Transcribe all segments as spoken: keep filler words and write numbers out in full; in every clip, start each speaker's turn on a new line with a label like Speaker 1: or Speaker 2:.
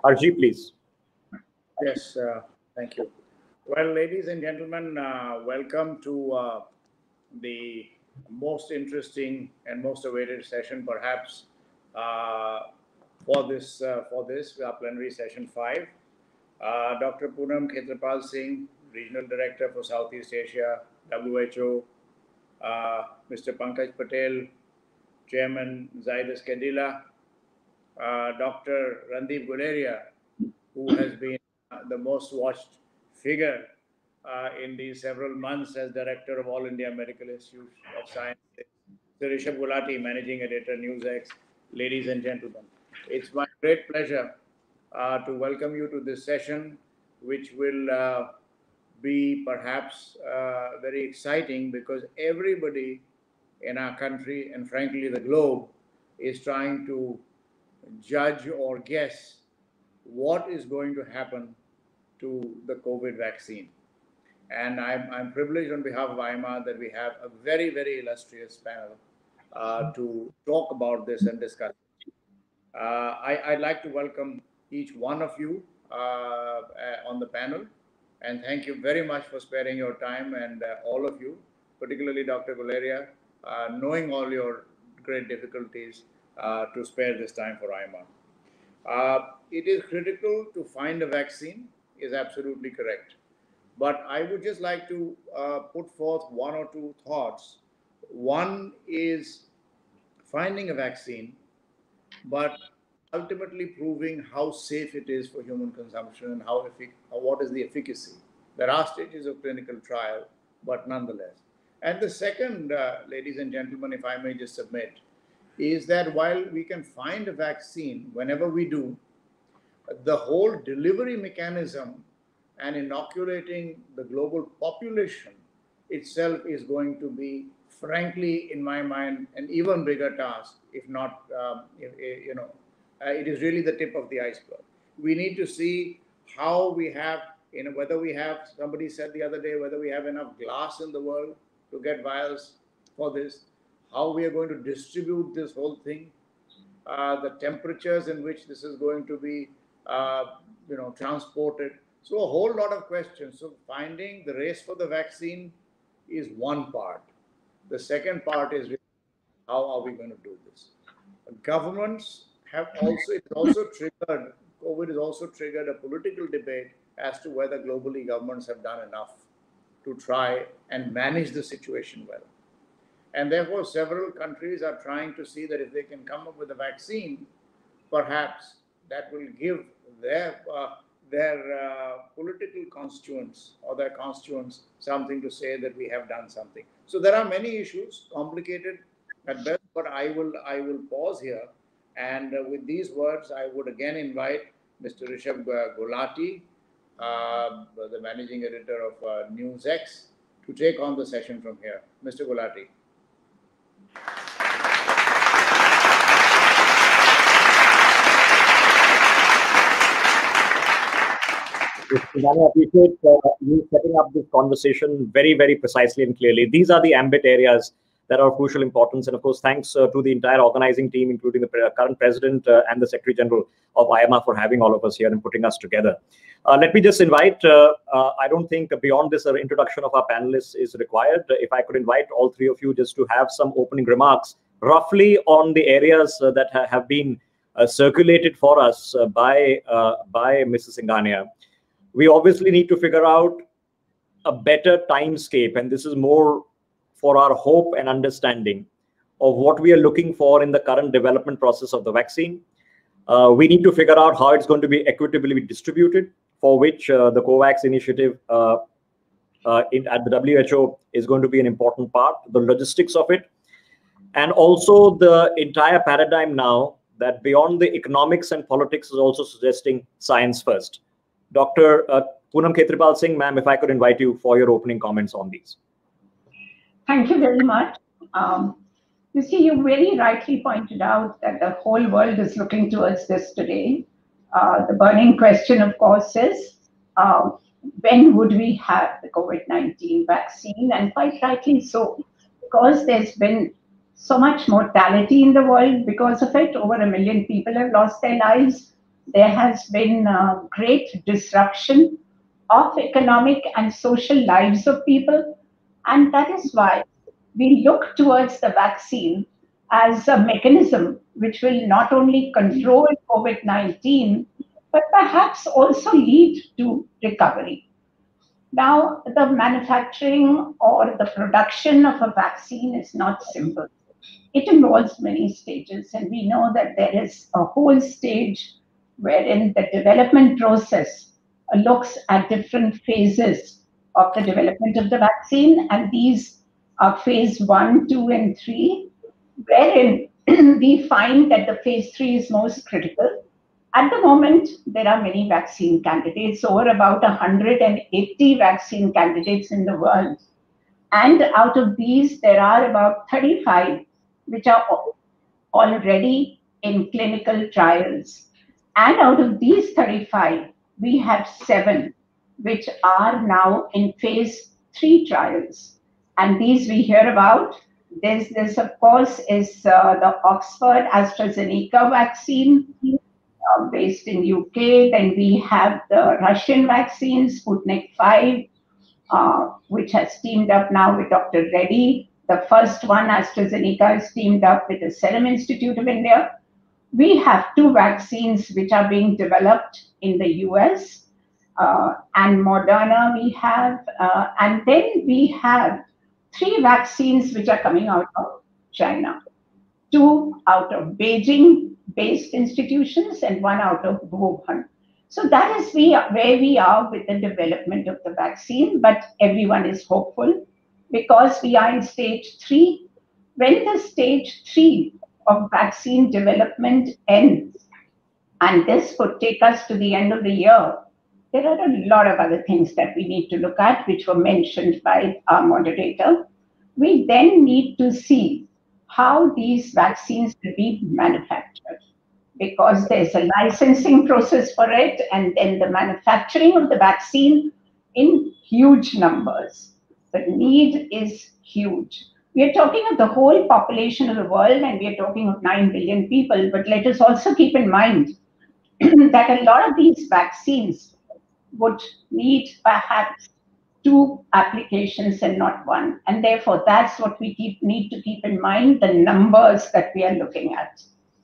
Speaker 1: Harji, please.
Speaker 2: Yes, uh, thank you. Well, ladies and gentlemen, uh, welcome to uh, the most interesting and most awaited session, perhaps, uh, for this uh, for this uh, plenary session five. Uh, Doctor Poonam Khetrapal Singh, Regional Director for Southeast Asia, W H O, uh, Mister Pankaj Patel, Chairman Zydus Cadila, uh, Doctor Randeep Guleria, who has been uh, the most watched figure uh, in these several months as Director of All India Medical Institute of Science, Sir Rishabh Gulati, Managing Editor, NewsX. Ladies and gentlemen, it's my great pleasure uh, to welcome you to this session, which will uh, be perhaps uh, very exciting because everybody in our country and frankly the globe is trying to judge or guess what is going to happen to the COVID vaccine. And I'm, I'm privileged on behalf of I M A that we have a very, very illustrious panel uh, to talk about this and discuss. Uh, I, I'd like to welcome each one of you uh, on the panel. And thank you very much for sparing your time, and uh, all of you, particularly Doctor Guleria, uh, knowing all your great difficulties uh, to spare this time for I M A. Uh, it is critical to find a vaccine, is absolutely correct. But I would just like to uh, put forth one or two thoughts. One is finding a vaccine, but ultimately proving how safe it is for human consumption and how effic- what is the efficacy. There are stages of clinical trial, but nonetheless. And the second, uh, ladies and gentlemen, if I may just submit, is that while we can find a vaccine, whenever we do, the whole delivery mechanism and inoculating the global population itself is going to be, frankly, in my mind, an even bigger task, if not, um, if, if, you know, uh, it is really the tip of the iceberg. We need to see how we have, you know, whether we have, somebody said the other day, whether we have enough glass in the world to get vials for this, how we are going to distribute this whole thing, uh, the temperatures in which this is going to be, uh, you know, transported. So a whole lot of questions. So finding the race for the vaccine is one part. The second part is how are we going to do this? Governments have also, it's also triggered, COVID has also triggered a political debate as to whether globally governments have done enough to try and manage the situation well. And therefore, several countries are trying to see that if they can come up with a vaccine, perhaps that will give their uh, their uh, political constituents or their constituents something to say that we have done something. So there are many issues, complicated at best, but I will I will pause here. And uh, with these words, I would again invite Mister Rishabh Gulati, uh, the managing editor of uh, NewsX, to take on the session from here. Mister Gulati.
Speaker 1: I appreciate uh, you setting up this conversation very, very precisely and clearly. These are the ambit areas that are of crucial importance. And of course, thanks uh, to the entire organizing team, including the pre current president uh, and the Secretary General of I M A for having all of us here and putting us together. Uh, let me just invite, uh, uh, I don't think beyond this uh, introduction of our panelists is required. If I could invite all three of you just to have some opening remarks, roughly on the areas uh, that ha have been uh, circulated for us uh, by, uh, by Missus Singhania. We obviously need to figure out a better timescape, and this is more for our hope and understanding of what we are looking for in the current development process of the vaccine. Uh, we need to figure out how it's going to be equitably distributed, for which uh, the COVAX initiative uh, uh, in, at the W H O is going to be an important part, the logistics of it, and also the entire paradigm now that beyond the economics and politics is also suggesting science first. Doctor Uh, Poonam Khetrapal Singh, ma'am, if I could invite you for your opening comments on these.
Speaker 3: Thank you very much. Um, you see, you very rightly pointed out that the whole world is looking towards this today. Uh, the burning question, of course, is uh, when would we have the COVID nineteen vaccine? And quite rightly so, because there's been so much mortality in the world because of it. Over a million people have lost their lives. there has been uh, great disruption of economic and social lives of people. And that is why we look towards the vaccine as a mechanism which will not only control COVID nineteen, but perhaps also lead to recovery. Now, the manufacturing or the production of a vaccine is not simple. It involves many stages, and we know that there is a whole stage wherein the development process looks at different phases of the development of the vaccine, and these are phase one, two, and three, wherein we find that the phase three is most critical. At the moment, there are many vaccine candidates, over about one hundred eighty vaccine candidates in the world. And out of these, there are about thirty-five which are already in clinical trials. And out of these thirty-five, we have seven which are now in phase three trials. And these we hear about. This, this of course, is uh, the Oxford AstraZeneca vaccine uh, based in U K. Then we have the Russian vaccine, Sputnik five, uh, which has teamed up now with Doctor Reddy. The first one, AstraZeneca, is teamed up with the Serum Institute of India. We have two vaccines which are being developed in the U S, uh, and Moderna we have, uh, and then we have three vaccines which are coming out of China. Two out of Beijing-based institutions and one out of Wuhan. So that is we, where we are with the development of the vaccine, but everyone is hopeful because we are in stage three. When the stage three of vaccine development ends, and this could take us to the end of the year, there are a lot of other things that we need to look at, which were mentioned by our moderator. We then need to see how these vaccines will be manufactured, because there's a licensing process for it, and then the manufacturing of the vaccine in huge numbers. The need is huge. We are talking of the whole population of the world, and we are talking of nine billion people, but let us also keep in mind that a lot of these vaccines would need perhaps two applications and not one. And therefore, that's what we keep, need to keep in mind, the numbers that we are looking at.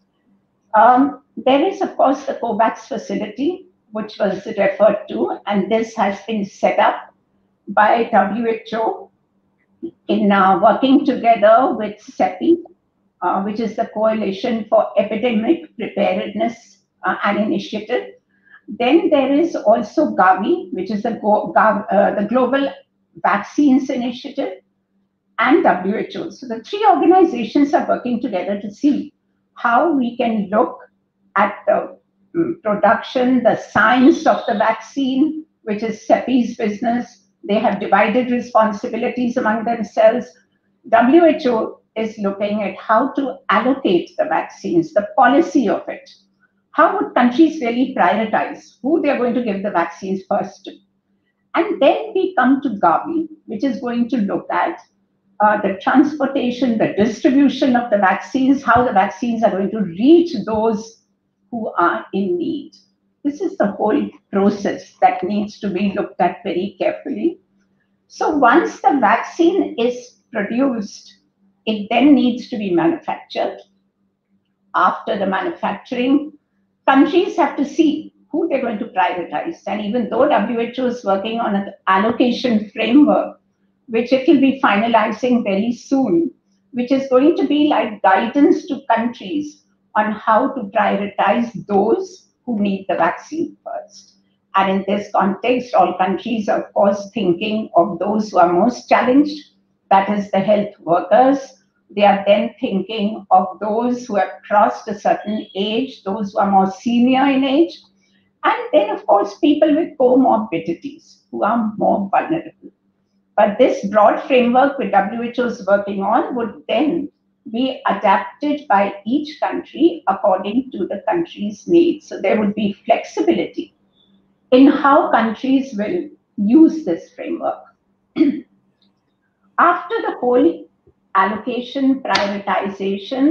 Speaker 3: Um, there is, of course, the COVAX facility, which was referred to, and this has been set up by W H O in uh, working together with CEPI, uh, which is the Coalition for Epidemic Preparedness uh, and Initiative. Then there is also Gavi, which is the, Go uh, the Global Vaccines Initiative, and W H O. So the three organizations are working together to see how we can look at the um, production, the science of the vaccine, which is CEPI's business. They have divided responsibilities among themselves. W H O is looking at how to allocate the vaccines, the policy of it. How would countries really prioritize who they're going to give the vaccines first to? And then we come to Gavi, which is going to look at uh, the transportation, the distribution of the vaccines, how the vaccines are going to reach those who are in need. This is the whole process that needs to be looked at very carefully. So once the vaccine is produced, it then needs to be manufactured. After the manufacturing, countries have to see who they're going to prioritize. And even though W H O is working on an allocation framework, which it will be finalizing very soon, which is going to be like guidance to countries on how to prioritize those who need the vaccine first. And in this context, all countries are, of course, thinking of those who are most challenged, that is the health workers. They are then thinking of those who have crossed a certain age, those who are more senior in age, and then, of course, people with comorbidities who are more vulnerable. But this broad framework which W H O is working on would then be adapted by each country according to the country's needs. So there would be flexibility in how countries will use this framework. After the whole allocation, prioritization,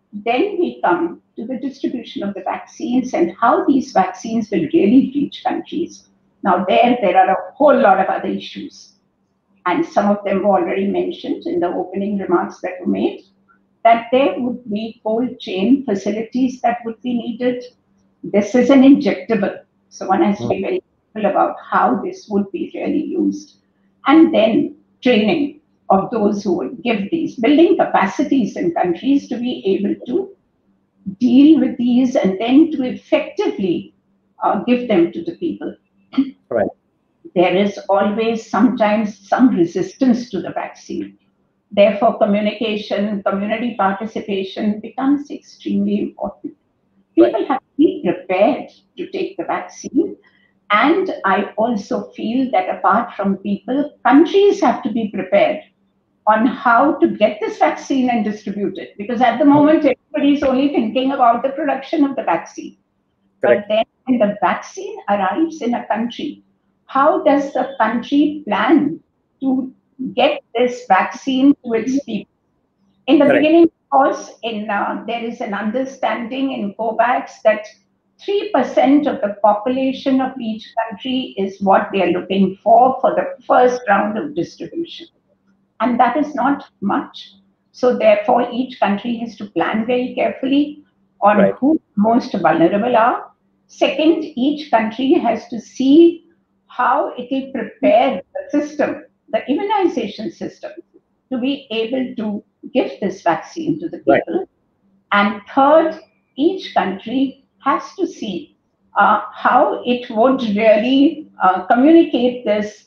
Speaker 3: Then we come to the distribution of the vaccines and how these vaccines will really reach countries. Now there, there are a whole lot of other issues. And some of them were already mentioned in the opening remarks that were made, that there would be cold chain facilities that would be needed. This is an injectable, so one has to be very careful about how this would be really used. And then training of those who would give these, building capacities in countries to be able to deal with these and then to effectively uh, give them to the people.
Speaker 1: Right.
Speaker 3: There is always sometimes some resistance to the vaccine. Therefore, communication, community participation becomes extremely important. People right. have to be prepared to take the vaccine. And I also feel that apart from people, countries have to be prepared on how to get this vaccine and distribute it. Because at the moment, everybody is only thinking about the production of the vaccine. Correct. But then when the vaccine arrives in a country, how does the country plan to get this vaccine to its people? In the Correct. beginning, of course, in, uh, there is an understanding in COVAX that three percent of the population of each country is what they are looking for for the first round of distribution. And that is not much. So therefore, each country has to plan very carefully on right. who most vulnerable are. Second, each country has to see how it will prepare the system, the immunization system, to be able to give this vaccine to the people. Right. And third, each country has to see uh, how it would really uh, communicate this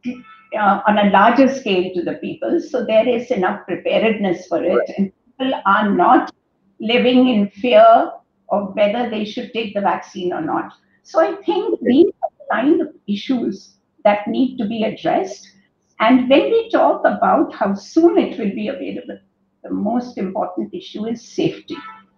Speaker 3: uh, on a larger scale to the people. So there is enough preparedness for it. Right. And people are not living in fear of whether they should take the vaccine or not. So I think these are the kind of issues that need to be addressed. And when we talk about how soon it will be available, the most important issue is safety.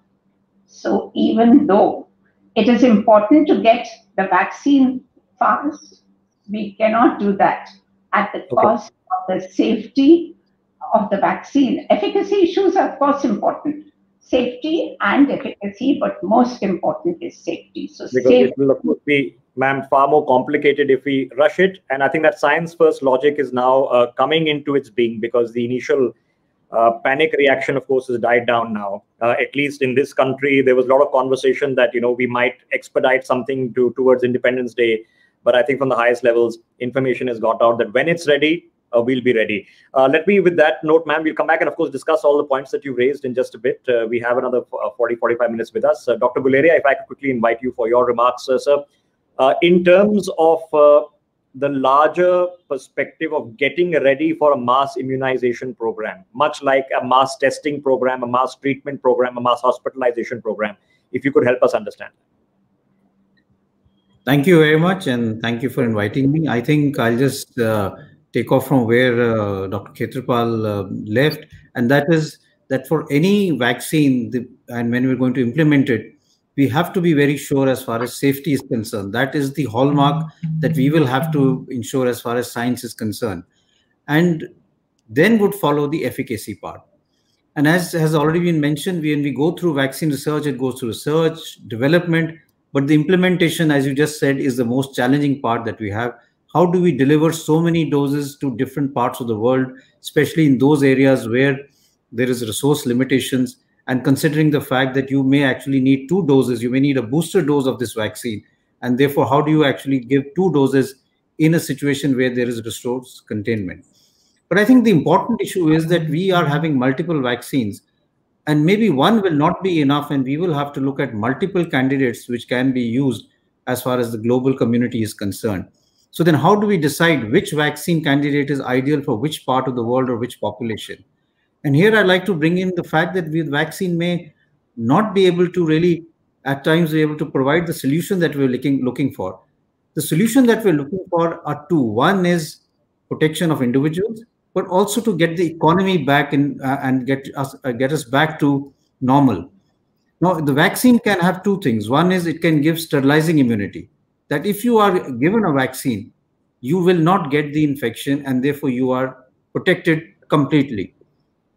Speaker 3: So even though it is important to get the vaccine fast, we cannot do that at the cost okay. of the safety of the vaccine. Efficacy issues are of course important. Safety and efficacy, but most important is safety. So
Speaker 1: because
Speaker 3: safety,
Speaker 1: it will of course be, ma'am, far more complicated if we rush it. And I think that science first logic is now uh, coming into its being, because the initial uh, panic reaction, of course, has died down now. Uh, at least in this country, there was a lot of conversation that, you know, we might expedite something to towards Independence Day. But I think from the highest levels, information has got out that when it's ready, Uh, we'll be ready. Uh, let me, with that note, ma'am, we'll come back and, of course, discuss all the points that you raised in just a bit. Uh, we have another forty, forty-five minutes with us. Uh, Doctor Guleria, if I could quickly invite you for your remarks, uh, sir. Uh, in terms of uh, the larger perspective of getting ready for a mass immunization program, much like a mass testing program, a mass treatment program, a mass hospitalization program, if you could help us understand.
Speaker 4: Thank you very much, and thank you for inviting me. I think I'll just uh, take off from where uh, Doctor Khetrapal uh, left, and that is that for any vaccine, the, and when we're going to implement it, we have to be very sure as far as safety is concerned. That is the hallmark that we will have to ensure as far as science is concerned. And then would follow the efficacy part. And as has already been mentioned, when we go through vaccine research, it goes through research, development, but the implementation, as you just said, is the most challenging part that we have. How do we deliver so many doses to different parts of the world, especially in those areas where there is resource limitations, and considering the fact that you may actually need two doses, you may need a booster dose of this vaccine. And therefore, how do you actually give two doses in a situation where there is resource containment? But I think the important issue is that we are having multiple vaccines, and maybe one will not be enough, and we will have to look at multiple candidates which can be used as far as the global community is concerned. So then how do we decide which vaccine candidate is ideal for which part of the world or which population? And here I'd like to bring in the fact that with vaccine may not be able to really, at times, be able to provide the solution that we're looking, looking for. The solution that we're looking for are two. One is protection of individuals, but also to get the economy back in, uh, and get us, uh, get us back to normal. Now, the vaccine can have two things. One is it can give sterilizing immunity. That if you are given a vaccine, you will not get the infection, and therefore you are protected completely.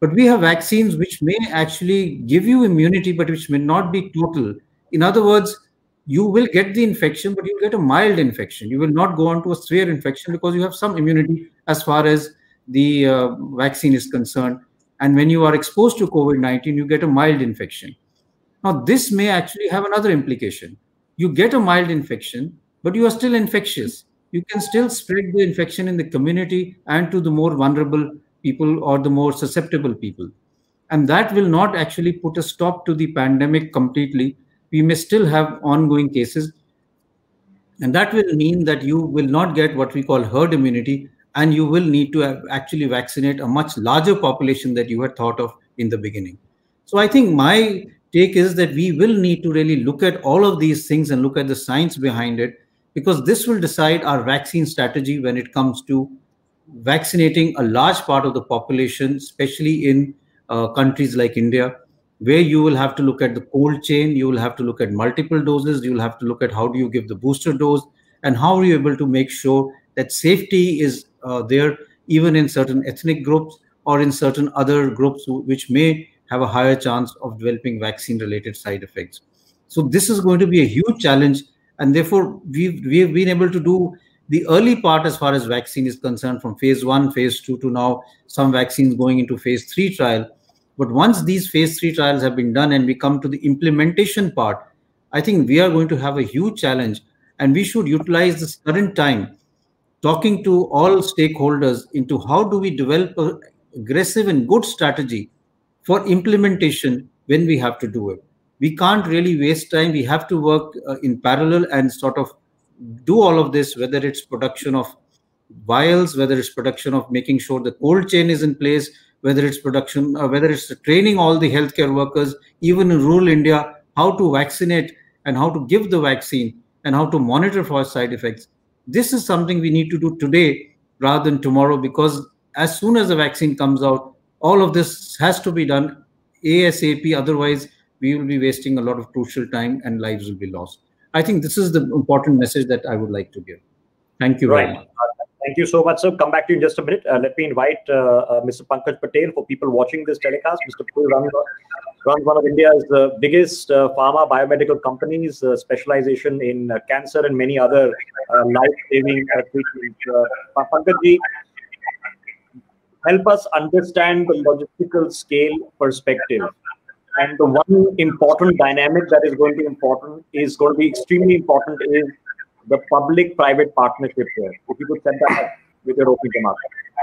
Speaker 4: But we have vaccines which may actually give you immunity, but which may not be total. In other words, you will get the infection, but you'll get a mild infection. You will not go on to a severe infection because you have some immunity as far as the uh, vaccine is concerned. And when you are exposed to COVID nineteen, you get a mild infection. Now, this may actually have another implication. You get a mild infection, but you are still infectious. You can still spread the infection in the community and to the more vulnerable people or the more susceptible people. And that will not actually put a stop to the pandemic completely. We may still have ongoing cases. And that will mean that you will not get what we call herd immunity, and you will need to actually vaccinate a much larger population that you had thought of in the beginning. So I think my take is that we will need to really look at all of these things and look at the science behind it, because this will decide our vaccine strategy when it comes to vaccinating a large part of the population, especially in uh, countries like India, where you will have to look at the cold chain, you will have to look at multiple doses, you will have to look at how do you give the booster dose, and how are you able to make sure that safety is uh, there even in certain ethnic groups or in certain other groups which may have a higher chance of developing vaccine-related side effects. So this is going to be a huge challenge, and therefore we've, we've been able to do the early part as far as vaccine is concerned, from phase one, phase two to now some vaccines going into phase three trial. But once these phase three trials have been done and we come to the implementation part, I think we are going to have a huge challenge, and we should utilize this current time talking to all stakeholders into how do we develop an aggressive and good strategy for implementation when we have to do it. We can't really waste time. We have to work uh, in parallel and sort of do all of this, whether it's production of vials, whether it's production of making sure the cold chain is in place, whether it's production, uh, whether it's training all the healthcare workers, even in rural India, how to vaccinate and how to give the vaccine and how to monitor for side effects. This is something we need to do today rather than tomorrow, because as soon as the vaccine comes out, all of this has to be done ASAP. Otherwise, we will be wasting a lot of crucial time and lives will be lost. I think this is the important message that I would like to give. Thank you very
Speaker 1: right.
Speaker 4: much.
Speaker 1: Uh, thank you so much, sir. Come back to you in just a minute. Uh, let me invite uh, uh, Mister Pankaj Patel. For people watching this telecast, Mister Patel runs, runs one of India's uh, biggest uh, pharma biomedical companies, uh, specialization in uh, cancer and many other uh, life-saving uh, treatments. Uh, Pankaj, help us understand the logistical scale perspective. And the one important dynamic that is going to be important is going to be extremely important is the public-private partnership here. If you could set that up with your opening remarks.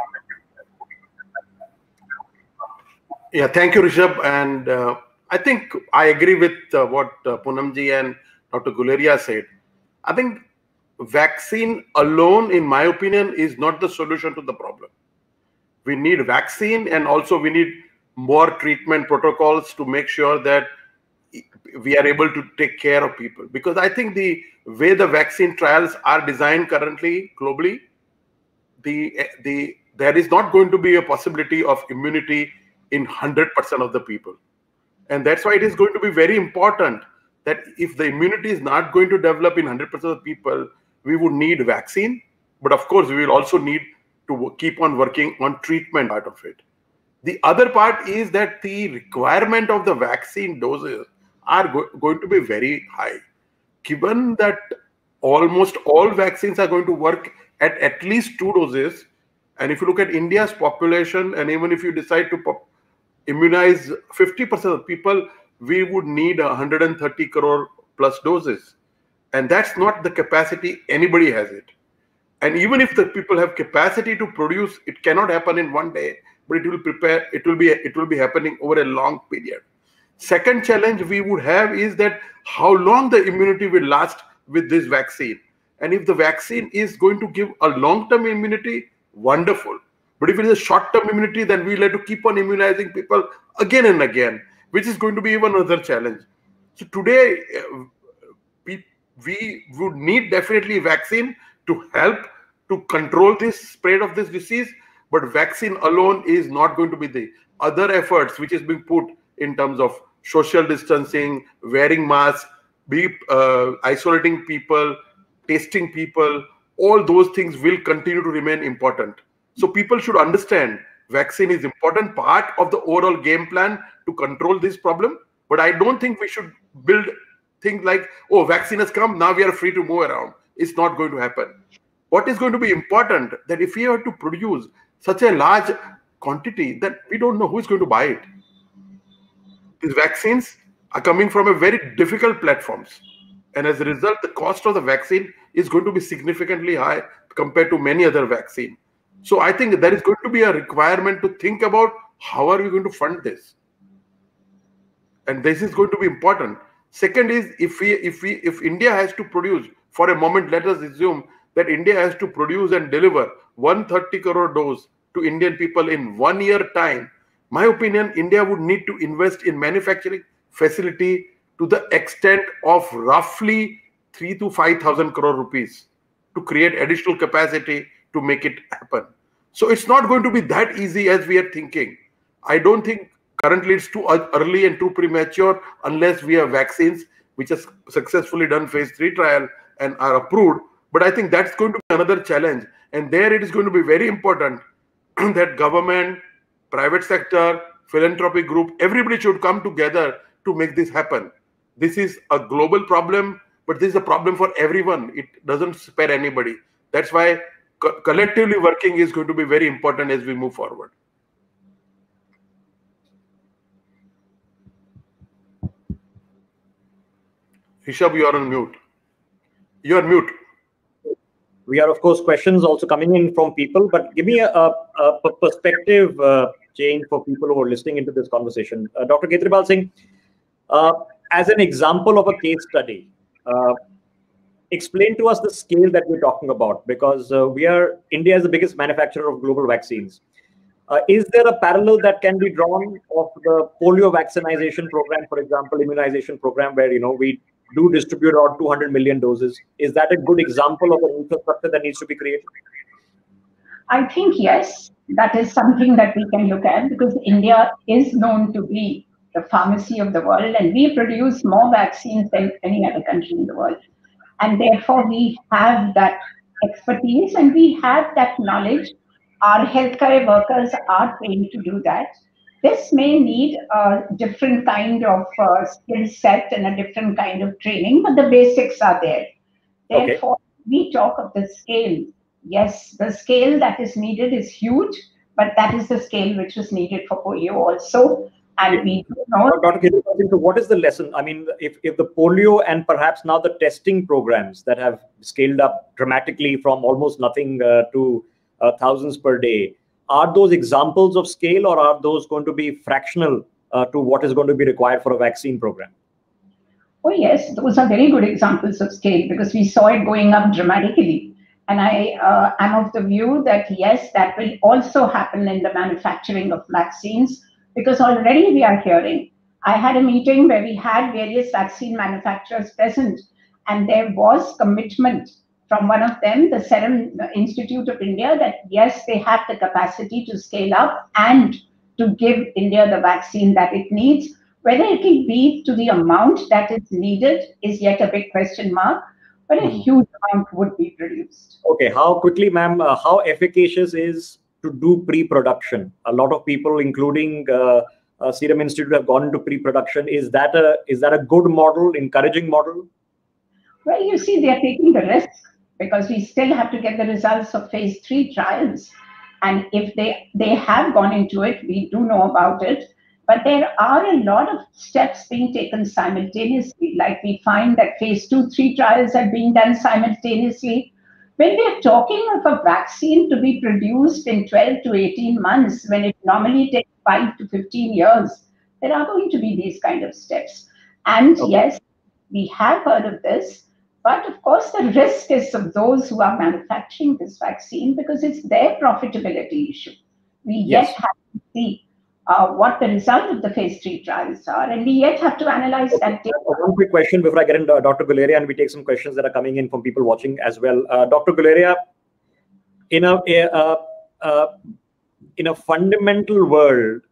Speaker 5: Yeah, thank you, Rishabh. And uh, I think I agree with uh, what uh, Poonamji and Doctor Guleria said. I think vaccine alone, in my opinion, is not the solution to the problem. We need vaccine, and also we need more treatment protocols to make sure that we are able to take care of people. Because I think the way the vaccine trials are designed currently globally, the the there is not going to be a possibility of immunity in one hundred percent of the people. And that's why it is going to be very important that if the immunity is not going to develop in one hundred percent of the people, we would need vaccine. But of course, we will also need to keep on working on treatment part of it. The other part is that the requirement of the vaccine doses are go going to be very high. Given that almost all vaccines are going to work at at least two doses, and if you look at India's population, and even if you decide to immunize fifty percent of people, we would need one hundred thirty crore plus doses. And that's not the capacity anybody has it. And even if the people have capacity to produce, it cannot happen in one day, but it will prepare, it will be, it will be happening over a long period. Second challenge we would have is that how long the immunity will last with this vaccine. And if the vaccine is going to give a long-term immunity, wonderful. But if it is a short-term immunity, then we'll have to keep on immunizing people again and again, which is going to be even another challenge. So today, uh, we, we would need definitely vaccine to help to control this spread of this disease, but vaccine alone is not going to be the other efforts which is being put in terms of social distancing, wearing masks, be uh, isolating people, testing people. All those things will continue to remain important. So people should understand vaccine is important part of the overall game plan to control this problem. But I don't think we should build things like, oh, vaccine has come, now we are free to move around. It's not going to happen. What is going to be important that if we have to produce such a large quantity that we don't know who is going to buy it. These vaccines are coming from a very difficult platforms. And as a result, the cost of the vaccine is going to be significantly high compared to many other vaccines. So I think there is going to be a requirement to think about how are we going to fund this. And this is going to be important. Second is if we if we if India has to produce, for a moment, let us assume that India has to produce and deliver one hundred thirty crore dose to Indian people in one year time. My opinion, India would need to invest in manufacturing facility to the extent of roughly three to five thousand crore rupees to create additional capacity to make it happen. So it's not going to be that easy as we are thinking. I don't think currently it's too early and too premature unless we have vaccines which has successfully done phase three trial and are approved. But I think that's going to be another challenge. And there it is going to be very important that government, private sector, philanthropic group, everybody should come together to make this happen. This is a global problem, but this is a problem for everyone. It doesn't spare anybody. That's why co collectively working is going to be very important as we move forward. Rishabh, you are on mute. You are mute.
Speaker 1: We are, of course, questions also coming in from people, but give me a, a, a perspective uh, change for people who are listening into this conversation. Uh, Doctor Khetrapal Singh, uh, as an example of a case study, uh, explain to us the scale that we're talking about, because uh, we are, India is the biggest manufacturer of global vaccines. Uh, is there a parallel that can be drawn of the polio vaccination program, for example, immunization program, where, you know, we do distribute around two hundred million doses? Is that a good example of an infrastructure that needs to be created?
Speaker 3: I think, yes, that is something that we can look at, because India is known to be the pharmacy of the world, and we produce more vaccines than any other country in the world. And therefore, we have that expertise and we have that knowledge. Our healthcare workers are trained to do that. This may need a different kind of uh, skill set and a different kind of training, but the basics are there. Therefore, okay. We talk of the scale. Yes, the scale that is needed is huge, but that is the scale which was needed for polio also. And we know.
Speaker 1: Doctor Khetrapal Singh, so what is the lesson? I mean, if, if the polio and perhaps now the testing programs that have scaled up dramatically from almost nothing uh, to uh, thousands per day, are those examples of scale, or are those going to be fractional uh, to what is going to be required for a vaccine program?
Speaker 3: Oh, yes, those are very good examples of scale, because we saw it going up dramatically. And I uh, am of the view that, yes, that will also happen in the manufacturing of vaccines, because already we are hearing. I had a meeting where we had various vaccine manufacturers present, and there was commitment from one of them, the Serum Institute of India, that yes, they have the capacity to scale up and to give India the vaccine that it needs. Whether it will be to the amount that is needed is yet a big question mark, but a huge amount would be produced.
Speaker 1: Okay, how quickly, ma'am, uh, how efficacious is to do pre-production? A lot of people, including uh, uh, Serum Institute, have gone into pre-production. Is that a is that a good model, encouraging model?
Speaker 3: Well, you see, they are taking the risk, because we still have to get the results of phase three trials. And if they, they have gone into it, we do know about it. But there are a lot of steps being taken simultaneously. Like we find that phase two, three trials are being done simultaneously. When we are talking of a vaccine to be produced in twelve to eighteen months, when it normally takes five to fifteen years, there are going to be these kind of steps. And okay. Yes, we have heard of this. But of course, the risk is of those who are manufacturing this vaccine, because it's their profitability issue. We yes. yet have to see uh, what the result of the phase three trials are, and we yet have to analyze okay. that data.
Speaker 1: One quick question before I get into uh, Doctor Guleria, and we take some questions that are coming in from people watching as well. Uh, Doctor Guleria, in a, a uh, in a fundamental world,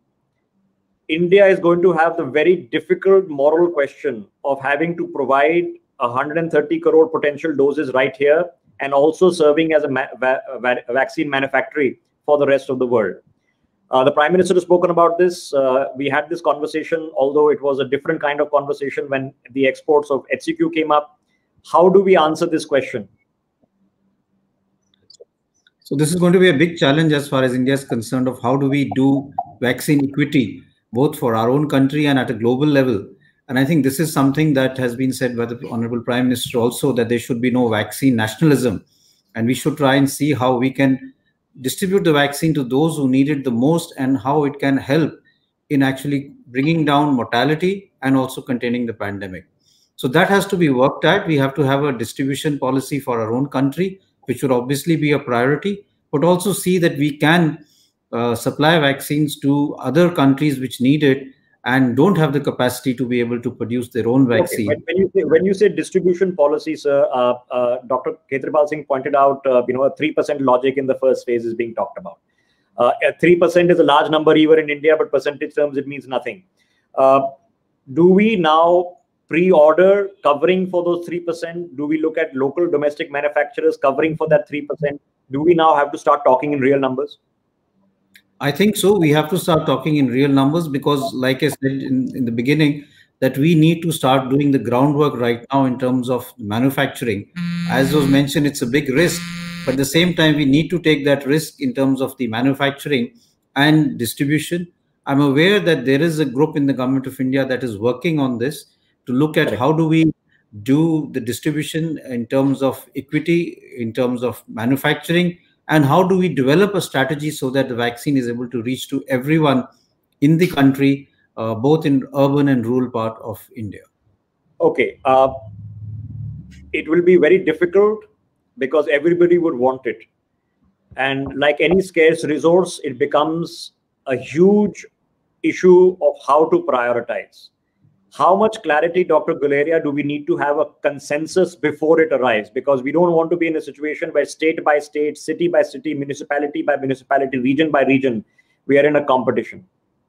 Speaker 1: India is going to have the very difficult moral question of having to provide one hundred thirty crore potential doses right here, and also serving as a, ma va va vaccine manufacturer for the rest of the world. Uh, the Prime Minister has spoken about this. Uh, we had this conversation, although it was a different kind of conversation when the exports of H C Q came up. How do we answer this question?
Speaker 4: So this is going to be a big challenge as far as India is concerned of how do we do vaccine equity, both for our own country and at a global level. And I think this is something that has been said by the Honorable Prime Minister also, that there should be no vaccine nationalism. And we should try and see how we can distribute the vaccine to those who need it the most and how it can help in actually bringing down mortality and also containing the pandemic. So that has to be worked at. We have to have a distribution policy for our own country, which would obviously be a priority, but also see that we can uh, supply vaccines to other countries which need it and don't have the capacity to be able to produce their own vaccine.
Speaker 1: Okay. When, you say, when you say distribution policy, sir, uh, uh, Doctor Khetrapal Singh pointed out, uh, you know, a three percent logic in the first phase is being talked about. Uh, three percent is a large number even in India, but percentage terms, it means nothing. Uh, do we now pre-order covering for those three percent? Do we look at local domestic manufacturers covering for that three percent? Do we now have to start talking in real numbers?
Speaker 4: I think so. We have to start talking in real numbers because, like I said in, in the beginning, that we need to start doing the groundwork right now in terms of manufacturing. As was mentioned, it's a big risk, but at the same time, we need to take that risk in terms of the manufacturing and distribution. I'm aware that there is a group in the Government of India that is working on this to look at how do we do the distribution in terms of equity, in terms of manufacturing, and how do we develop a strategy so that the vaccine is able to reach to everyone in the country, uh, both in urban and rural part of India.
Speaker 1: Okay. Uh, it will be very difficult because everybody would want it. And like any scarce resource, it becomes a huge issue of how to prioritize. How much clarity, Doctor Guleria, do we need to have a consensus before it arrives? Because we don't want to be in a situation where state by state, city by city, municipality by municipality, region by region, we are in a competition.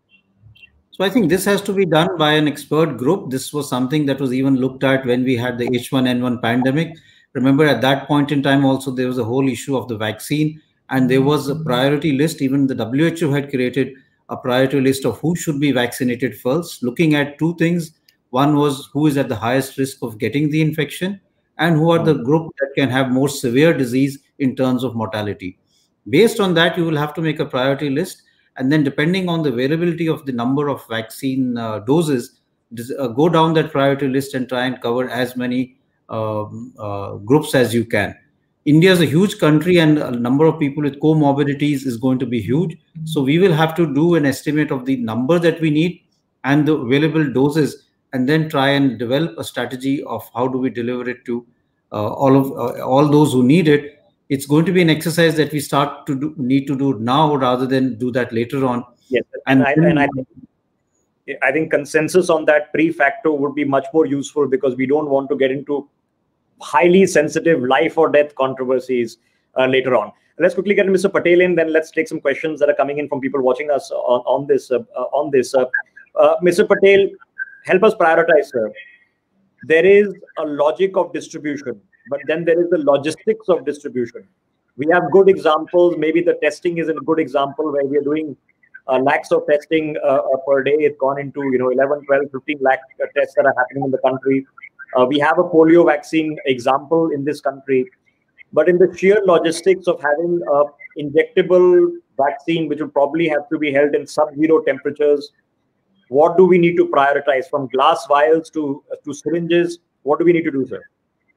Speaker 4: So I think this has to be done by an expert group. This was something that was even looked at when we had the H one N one pandemic. Remember, at that point in time also, there was a whole issue of the vaccine, and there was a priority list. Even the W H O had created a priority list of who should be vaccinated first, looking at two things. One was who is at the highest risk of getting the infection and who are the group that can have more severe disease in terms of mortality. Based on that, you will have to make a priority list. And then depending on the availability of the number of vaccine uh, doses, uh, go down that priority list and try and cover as many um, uh, groups as you can. India is a huge country and a number of people with comorbidities is going to be huge. So we will have to do an estimate of the number that we need and the available doses, and then try and develop a strategy of how do we deliver it to uh, all of uh, all those who need it. It's going to be an exercise that we start to do, need to do now rather than do that later on.
Speaker 1: Yes, and, and, I, and I, think, I think consensus on that pre-facto would be much more useful because we don't want to get into highly sensitive life or death controversies uh, later on. Let's quickly get to Mister Patel in, then let's take some questions that are coming in from people watching us on, on this. Uh, uh, on this, uh, uh, Mister Patel, help us prioritize, sir. There is a logic of distribution, but then there is the logistics of distribution. We have good examples. Maybe the testing is a good example where we are doing uh, lakhs of testing uh, per day. It's gone into, you know, eleven, twelve, fifteen lakh uh, tests that are happening in the country. Uh, we have a polio vaccine example in this country. But in the sheer logistics of having an injectable vaccine, which will probably have to be held in sub-zero temperatures, what do we need to prioritize from glass vials to, uh, to syringes? What do we need to do, sir?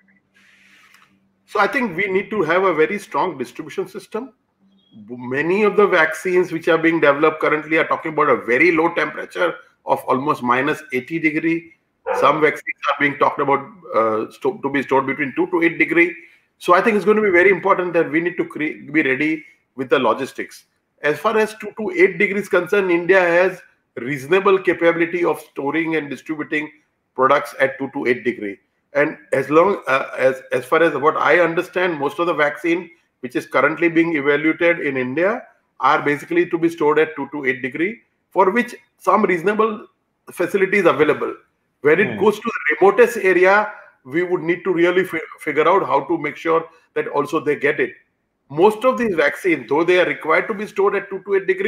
Speaker 5: So I think we need to have a very strong distribution system. Many of the vaccines which are being developed currently are talking about a very low temperature of almost minus eighty degree. Some vaccines are being talked about uh, to be stored between two to eight degree. So I think it's going to be very important that we need to create, be ready with the logistics. As far as two to eight degrees concerned, India has reasonable capability of storing and distributing products at two to eight degree. And as long uh, as as far as what I understand, most of the vaccine which is currently being evaluated in India are basically to be stored at two to eight degree, for which some reasonable facilities available. When it mm. goes to the remotest area, we would need to really figure out how to make sure that also they get it. Most of these vaccines, though they are required to be stored at two to eight degree,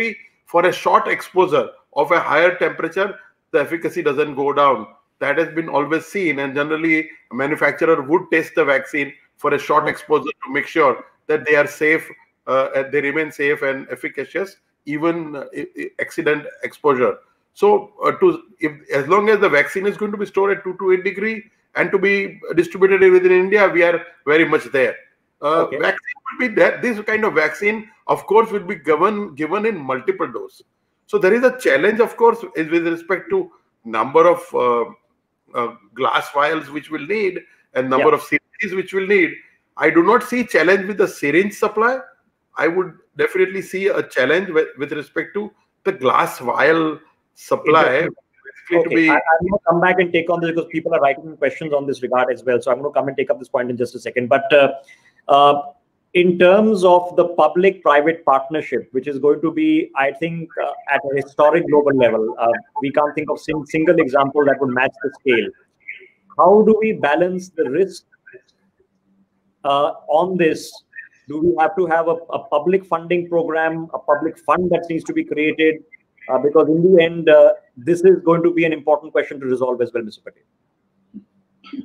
Speaker 5: for a short exposure of a higher temperature, the efficacy doesn't go down. That has been always seen, and generally a manufacturer would test the vaccine for a short exposure to make sure that they are safe, uh, and they remain safe and efficacious, even uh, accident exposure. So, uh, to if as long as the vaccine is going to be stored at two to eight degree and to be distributed within India, we are very much there. Uh, okay. Vaccine will be that this kind of vaccine, of course, will be given given in multiple doses. So there is a challenge, of course, is with respect to number of uh, uh, glass vials which will need and number yeah. of syringes which will need. I do not see challenge with the syringe supply. I would definitely see a challenge with, with respect to the glass vial supply.
Speaker 1: Okay, be... I, I'm going to come back and take on this because people are writing questions on this regard as well. So I'm going to come and take up this point in just a second. But uh, uh, in terms of the public-private partnership, which is going to be, I think, uh, at a historic global level, uh, we can't think of a single example that would match the scale. How do we balance the risk uh, on this? Do we have to have a, a public funding program, a public fund that needs to be created? Uh, because in the end, uh, this is going to be an important question to resolve as well, Mister Patel.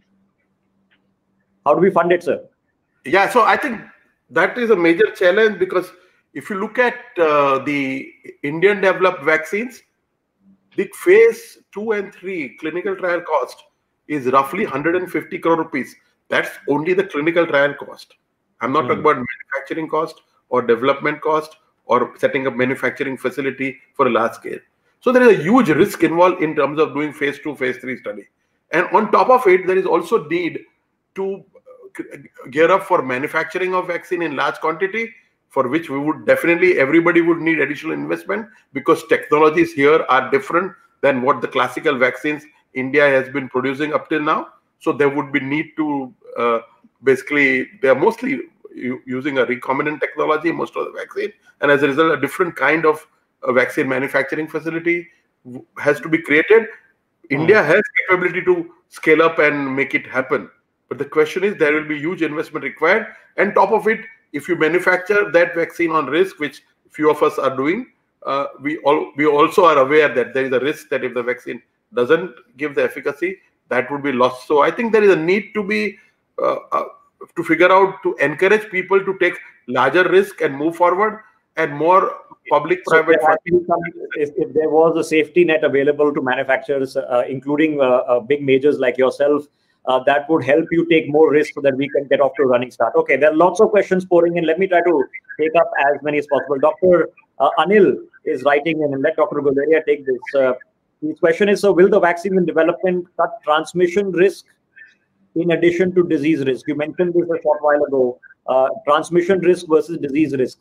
Speaker 1: How do we fund it, sir?
Speaker 5: Yeah, so I think that is a major challenge, because if you look at uh, the Indian developed vaccines, the phase two and three clinical trial cost is roughly one hundred fifty crore rupees. That's only the clinical trial cost. I'm not mm. talking about manufacturing cost or development cost or setting up manufacturing facility for a large scale. So there is a huge risk involved in terms of doing phase two, phase three study. And on top of it, there is also need to gear up for manufacturing of vaccine in large quantity, for which we would definitely, everybody would need additional investment, because technologies here are different than what the classical vaccines India has been producing up till now. So there would be need to uh, basically, they are mostly using a recombinant technology, most of the vaccine, and as a result, a different kind of uh, vaccine manufacturing facility has to be created. Mm. India has capability to scale up and make it happen. But the question is, there will be huge investment required. And top of it, if you manufacture that vaccine on risk, which few of us are doing, uh, we all we also are aware that there is a risk that if the vaccine doesn't give the efficacy, that would be lost. So I think there is a need to be uh, uh, to figure out to encourage people to take larger risk and move forward, and more public-private.
Speaker 1: So if, if there was a safety net available to manufacturers, uh, including uh, uh, big majors like yourself, uh, that would help you take more risk so that we can get off to a running start. Okay, there are lots of questions pouring in. Let me try to take up as many as possible. Doctor Uh, Anil is writing in, and let Doctor Guleria take this. Uh, his question is, so will the vaccine in development cut transmission risk in addition to disease risk? You mentioned this a short while ago, uh, transmission risk versus disease risk.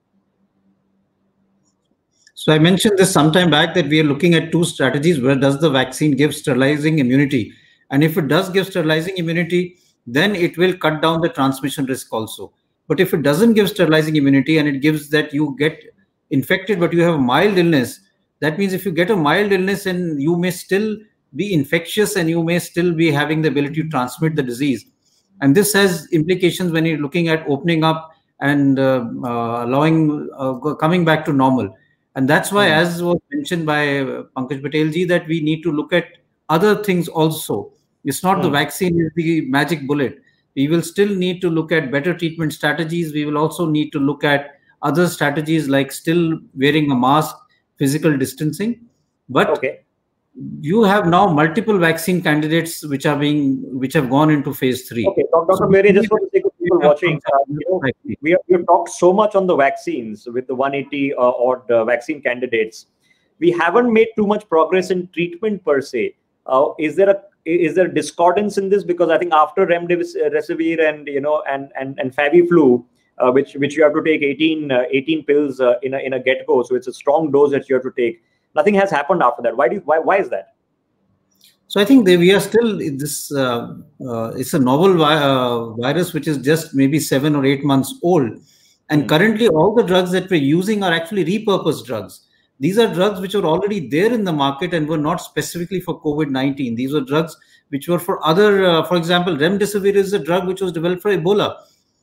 Speaker 4: So I mentioned this sometime back that we are looking at two strategies. Where does the vaccine give sterilizing immunity? And if it does give sterilizing immunity, then it will cut down the transmission risk also. But if it doesn't give sterilizing immunity and it gives that you get infected but you have a mild illness, that means if you get a mild illness and you may still be infectious and you may still be having the ability to transmit the disease. And this has implications when you're looking at opening up and uh, uh, allowing uh, coming back to normal. And that's why, mm. as was mentioned by uh, Pankaj Patel ji, that we need to look at other things also. It's not mm. the vaccine is the magic bullet. We will still need to look at better treatment strategies. We will also need to look at other strategies like still wearing a mask, physical distancing. But okay. you have now multiple vaccine candidates which are being which have gone into phase three.
Speaker 1: Okay, Doctor So Mary, just for the sake of people watching, uh, you know, we have we've talked so much on the vaccines with the one eighty uh, odd uh, vaccine candidates. We haven't made too much progress in treatment per se. Uh, is there a is there discordance in this? Because I think after remdesivir and you know and and and FaviFlu, uh, which which you have to take eighteen, uh, eighteen pills uh, in a in a get go, so it's a strong dose that you have to take. Nothing has happened after that. Why do you, why why is that?
Speaker 4: So I think they, we are still in this. Uh, uh, it's a novel vi uh, virus which is just maybe seven or eight months old, and mm. currently all the drugs that we're using are actually repurposed drugs. These are drugs which are already there in the market and were not specifically for COVID nineteen. These were drugs which were for other, uh, for example, remdesivir is a drug which was developed for Ebola.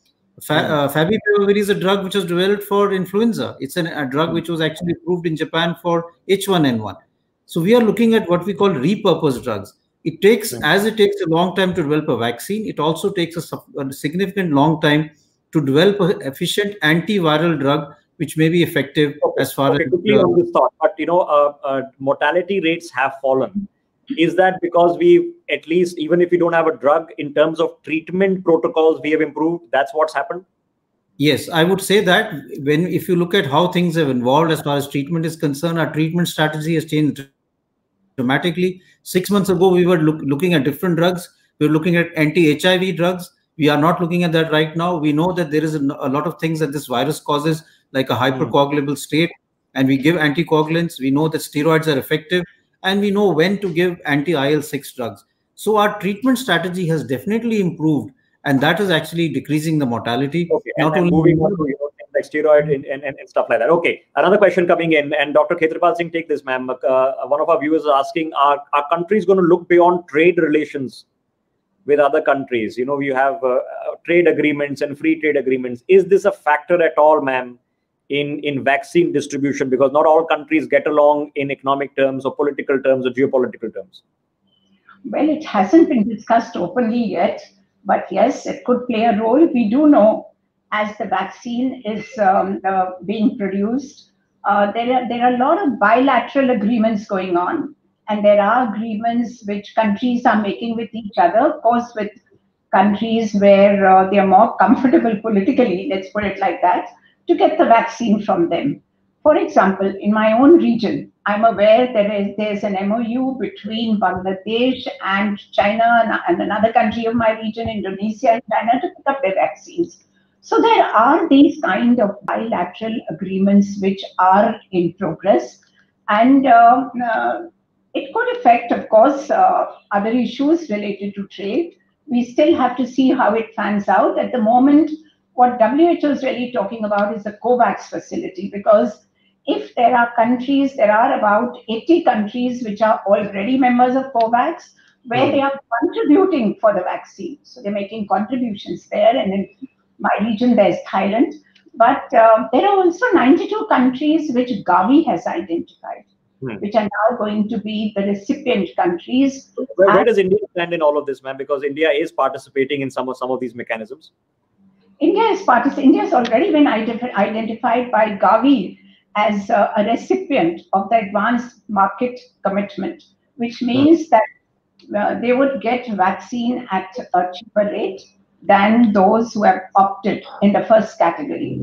Speaker 4: Fa uh, Favipiravir is a drug which was developed for influenza. It's an, a drug which was actually approved in Japan for H one N one. So we are looking at what we call repurposed drugs. It takes, as it takes a long time to develop a vaccine, it also takes a, a significant long time to develop an efficient antiviral drug which may be effective
Speaker 1: okay.
Speaker 4: as far
Speaker 1: okay,
Speaker 4: as...
Speaker 1: quickly on this thought, but you know, uh, uh, mortality rates have fallen. Is that because we, at least, even if we don't have a drug, in terms of treatment protocols, we have improved? That's what's happened?
Speaker 4: Yes, I would say that when, if you look at how things have evolved as far as treatment is concerned, our treatment strategy has changed dramatically. Six months ago, we were look, looking at different drugs. We were looking at anti-H I V drugs. We are not looking at that right now. We know that there is a, a lot of things that this virus causes, like a hypercoagulable state, and we give anticoagulants. We know that steroids are effective, and we know when to give anti-I L six drugs. So our treatment strategy has definitely improved, and that is actually decreasing the mortality.
Speaker 1: Okay,
Speaker 4: not
Speaker 1: and, and
Speaker 4: only
Speaker 1: moving on to, you know, like steroid and, and, and stuff like that. Okay, another question coming in, and Doctor Khetrapal Singh, take this, ma'am. Uh, one of our viewers is asking, are our countries going to look beyond trade relations with other countries? You know, you have uh, trade agreements and free trade agreements. Is this a factor at all, ma'am, in, in vaccine distribution? Because not all countries get along in economic terms or political terms or geopolitical terms.
Speaker 3: Well, it hasn't been discussed openly yet, but yes, it could play a role. We do know, as the vaccine is um, uh, being produced, uh, there are there are a lot of bilateral agreements going on, and there are agreements which countries are making with each other, of course, with countries where uh, they are more comfortable politically, let's put it like that, to get the vaccine from them. For example, in my own region, I'm aware there is there's an M O U between Bangladesh and China and, and another country of my region, Indonesia and China, to pick up their vaccines. So there are these kind of bilateral agreements which are in progress, and uh, uh, it could affect, of course, uh, other issues related to trade. We still have to see how it pans out. At the moment, what W H O is really talking about is the COVAX facility, because if there are countries, there are about eighty countries which are already members of COVAX, where mm. they are contributing for the vaccine. So they're making contributions there, and in my region, there's Thailand. But uh, there are also ninety-two countries which Gavi has identified, hmm. which are now going to be the recipient countries.
Speaker 1: Where, where does India stand in all of this, ma'am? Because India is participating in some of some of these mechanisms.
Speaker 3: India is participating. India has already been identified by Gavi as uh, a recipient of the advanced market commitment, which means hmm. that uh, they would get vaccine at a cheaper rate than those who have opted in the first category.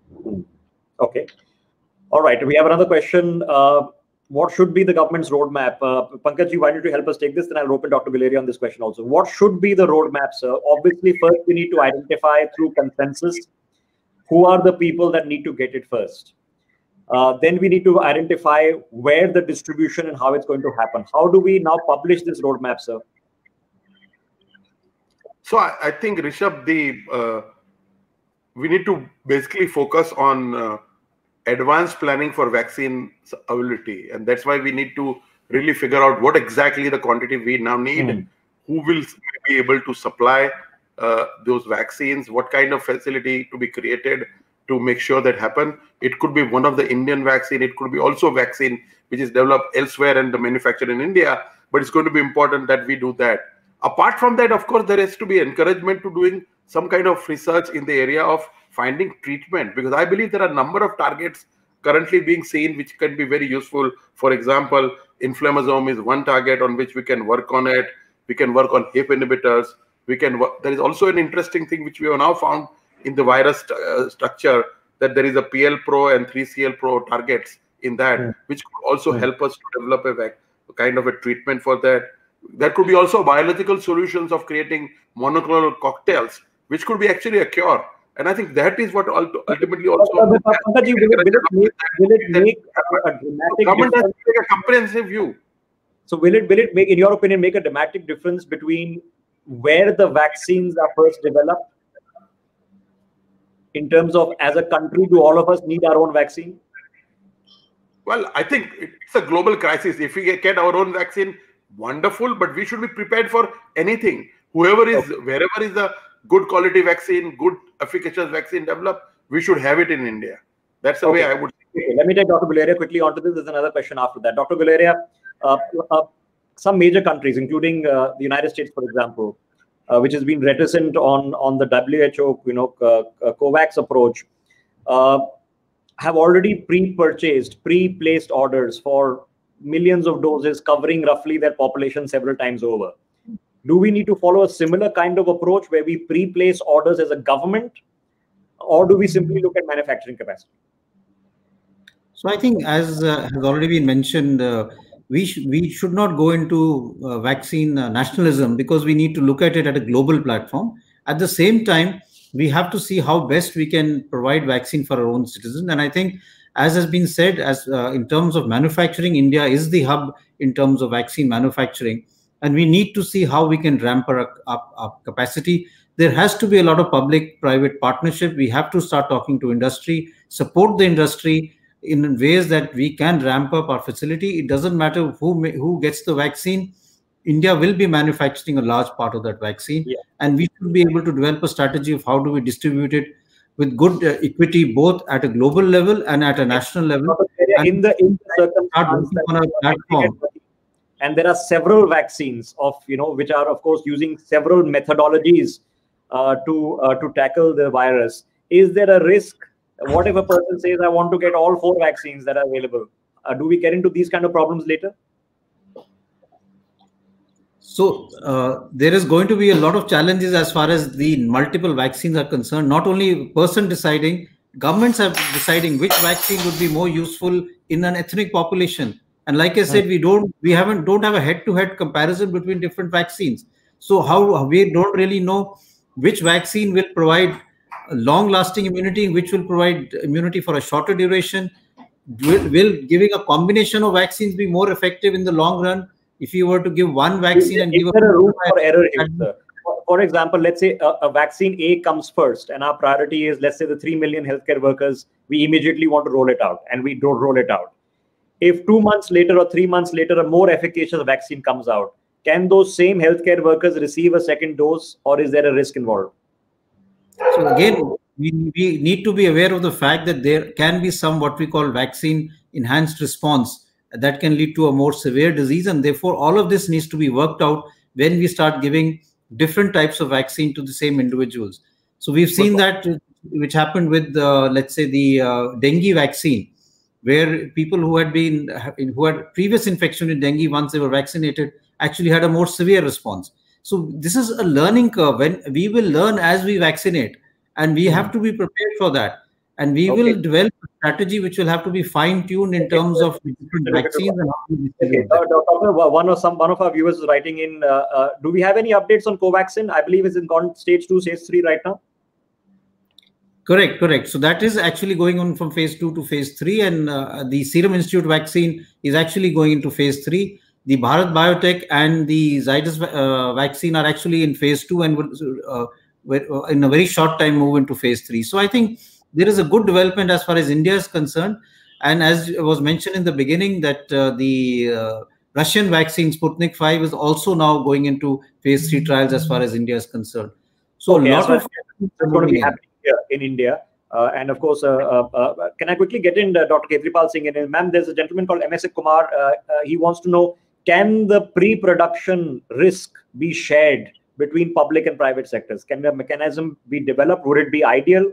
Speaker 1: Okay. All right. We have another question. Uh, what should be the government's roadmap? Uh, Pankaj, why don't you help us take this? Then I'll open Doctor Guleria on this question also. What should be the roadmap, sir? Obviously, first we need to identify through consensus who are the people that need to get it first. Uh, then we need to identify where the distribution and how it's going to happen. How do we now publish this roadmap, sir?
Speaker 5: So I, I think, Rishabh, the uh, we need to basically focus on uh, advanced planning for vaccine availability, and that's why we need to really figure out what exactly the quantity we now need, mm. who will be able to supply uh, those vaccines, what kind of facility to be created to make sure that happen. It could be one of the Indian vaccine, it could be also vaccine which is developed elsewhere and the manufactured in India, but it's going to be important that we do that. Apart from that, of course, there has to be encouragement to doing some kind of research in the area of finding treatment, because I believe there are a number of targets currently being seen which can be very useful. For example, inflammasome is one target on which we can work on it. We can work on H I P inhibitors. We can work. There is also an interesting thing which we have now found in the virus st uh, structure, that there is a P L Pro and three C L Pro targets in that, yeah. which could also yeah. help us to develop a, a kind of a treatment for that. There could be also biological solutions of creating monoclonal cocktails, which could be actually a cure. And I think that is what ultimately also...
Speaker 1: Will it, will it make, will it make a, a dramatic
Speaker 5: government has to take a comprehensive view.
Speaker 1: So will it, will it make, in your opinion, make a dramatic difference between where the vaccines are first developed? In terms of, as a country, do all of us need our own vaccine?
Speaker 5: Well, I think it's a global crisis. If we get our own vaccine, wonderful, but we should be prepared for anything. Whoever is, okay. wherever is the good quality vaccine, good efficacious vaccine developed, we should have it in India. That's the okay. way I would.
Speaker 1: Okay. Let me take Doctor Guleria quickly onto this. There's another question after that. Doctor Guleria, uh, uh, some major countries, including uh, the United States, for example, uh, which has been reticent on on the W H O, you know, uh, uh, COVAX approach, uh, have already pre-purchased, pre-placed orders for millions of doses, covering roughly their population several times over. Do we need to follow a similar kind of approach where we pre-place orders as a government, or do we simply look at manufacturing capacity?
Speaker 4: So I think, as uh, has already been mentioned, uh, we, sh we should not go into uh, vaccine uh, nationalism, because we need to look at it at a global platform. At the same time, we have to see how best we can provide vaccine for our own citizens. And I think, as has been said, as uh, in terms of manufacturing, India is the hub in terms of vaccine manufacturing. And we need to see how we can ramp up, up, up capacity. There has to be a lot of public-private partnership. We have to start talking to industry, support the industry in ways that we can ramp up our facility. It doesn't matter who may, who gets the vaccine. India will be manufacturing a large part of that vaccine, yeah. and we should be able to develop a strategy of how do we distribute it with good uh, equity, both at a global level and at a national level.
Speaker 1: In the, in the circumstances on a platform. And there are several vaccines of, you know, which are, of course, using several methodologies uh, to uh, to tackle the virus. Is there a risk? What if a person says, I want to get all four vaccines that are available? Uh, do we get into these kind of problems later?
Speaker 4: So uh, there is going to be a lot of challenges as far as the multiple vaccines are concerned. Not only person deciding, governments are deciding which vaccine would be more useful in an ethnic population. And like I said, we don't, we haven't, don't have a head-to-head comparison between different vaccines. So how we don't really know which vaccine will provide long-lasting immunity, which will provide immunity for a shorter duration. Will, will giving a combination of vaccines be more effective in the long run? If you were to give one vaccine
Speaker 1: is,
Speaker 4: and
Speaker 1: is
Speaker 4: give
Speaker 1: there
Speaker 4: a,
Speaker 1: a room for error here, sir? For, for example, let's say a, a vaccine A comes first, and our priority is, let's say, the three million healthcare workers. We immediately want to roll it out, and we don't roll it out. If two months later or three months later, a more efficacious vaccine comes out, can those same healthcare workers receive a second dose, or is there a risk involved?
Speaker 4: So again, we, we need to be aware of the fact that there can be some what we call vaccine enhanced response that can lead to a more severe disease, and therefore all of this needs to be worked out when we start giving different types of vaccine to the same individuals. So we've seen that, which happened with uh, let's say the uh, dengue vaccine, where people who had been who had previous infection in dengue, once they were vaccinated, actually had a more severe response. So this is a learning curve. When we will learn as we vaccinate, and we have to be prepared for that. And we okay. will develop a strategy which will have to be fine-tuned in terms of different vaccines. And how we
Speaker 1: okay. Doctor, one of some one of our viewers is writing in. Uh, uh, do we have any updates on Covaxin? I believe it's in gone stage two, stage three right now.
Speaker 4: Correct, correct. So that is actually going on from phase two to phase three, and uh, the Serum Institute vaccine is actually going into phase three. The Bharat Biotech and the Zydus uh, vaccine are actually in phase two, and uh, in a very short time move into phase three. So I think there is a good development as far as India is concerned. And as was mentioned in the beginning, that uh, the uh, Russian vaccine Sputnik five is also now going into phase three trials as far as India is concerned. So okay, a lot of
Speaker 1: things are going to be happening here in India. Uh, and of course, uh, uh, uh, can I quickly get in uh, Doctor Khetripal Singh? And ma'am, there's a gentleman called M S Kumar. Uh, uh, he wants to know, can the pre-production risk be shared between public and private sectors? Can the mechanism be developed? Would it be ideal?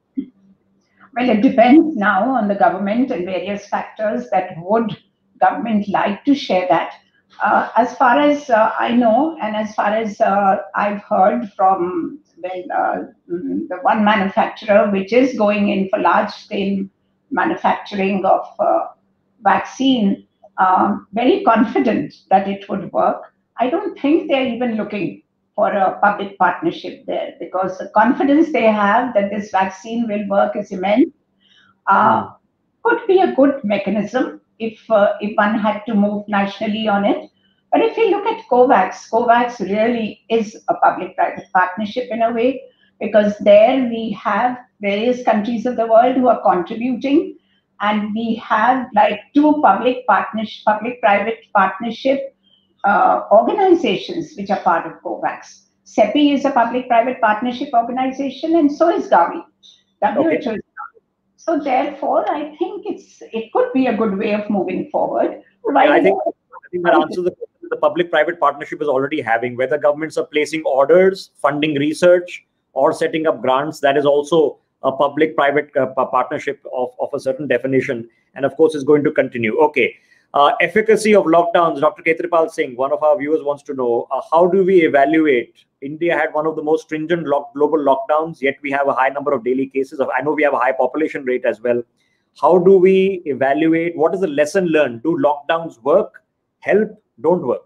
Speaker 3: Well, it depends now on the government and various factors that would government like to share that. Uh, as far as uh, I know, and as far as uh, I've heard from well, uh, the one manufacturer which is going in for large-scale manufacturing of uh, vaccine, um, very confident that it would work. I don't think they're even looking for a public partnership there, because the confidence they have that this vaccine will work is immense. Uh, could be a good mechanism if uh, if one had to move nationally on it. But if you look at COVAX, COVAX really is a public-private partnership in a way, because there we have various countries of the world who are contributing, and we have like two public partnership, public-private partnership Uh, organizations which are part of COVAX. CEPI is a public-private partnership organization, and so is Gavi. W H O
Speaker 1: Okay.
Speaker 3: is Gavi. So therefore, I think it's it could be a good way of moving forward.
Speaker 1: I think, I think that answers the question the public-private partnership is already having. Whether governments are placing orders, funding research, or setting up grants, that is also a public-private uh, partnership of, of a certain definition, and of course is going to continue. Okay. Uh, efficacy of lockdowns, Doctor Khetrapal Singh, one of our viewers wants to know, uh, how do we evaluate? India had one of the most stringent lock, global lockdowns, yet we have a high number of daily cases. Of, I know we have a high population rate as well. How do we evaluate? What is the lesson learned? Do lockdowns work, help, don't work?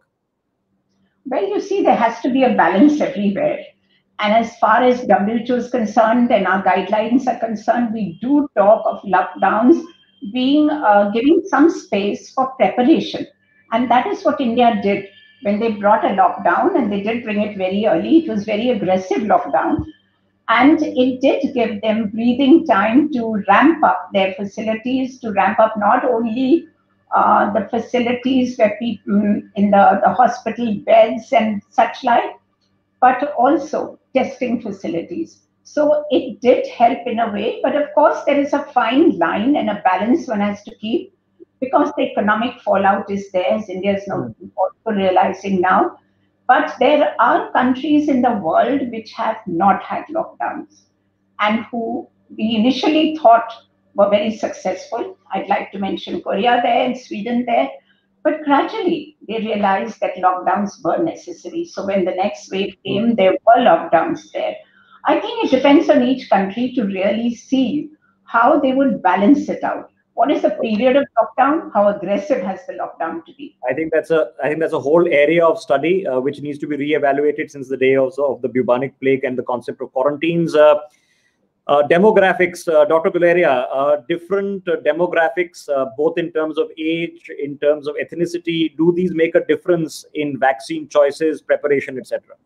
Speaker 3: Well, you see, there has to be a balance everywhere. And as far as W H O is concerned and our guidelines are concerned, we do talk of lockdowns being uh, giving some space for preparation. And that is what India did when they brought a lockdown, and they did bring it very early. It was very aggressive lockdown. And it did give them breathing time to ramp up their facilities, to ramp up not only uh, the facilities where people in the, the hospital beds and such like, but also testing facilities. So it did help in a way, but of course there is a fine line and a balance one has to keep, because the economic fallout is there, as India is now also realizing now. But there are countries in the world which have not had lockdowns and who we initially thought were very successful. I'd like to mention Korea there and Sweden there. But gradually, they realized that lockdowns were necessary. So when the next wave came, there were lockdowns there. I think it depends on each country to really see how they would balance it out. What is the period of lockdown? How aggressive has the lockdown to be?
Speaker 1: I think that's a I think that's a whole area of study uh, which needs to be reevaluated since the day also of the bubonic plague and the concept of quarantines. Uh, uh, demographics, uh, Doctor Guleria, uh, different uh, demographics, uh, both in terms of age, in terms of ethnicity. Do these make a difference in vaccine choices, preparation, et cetera?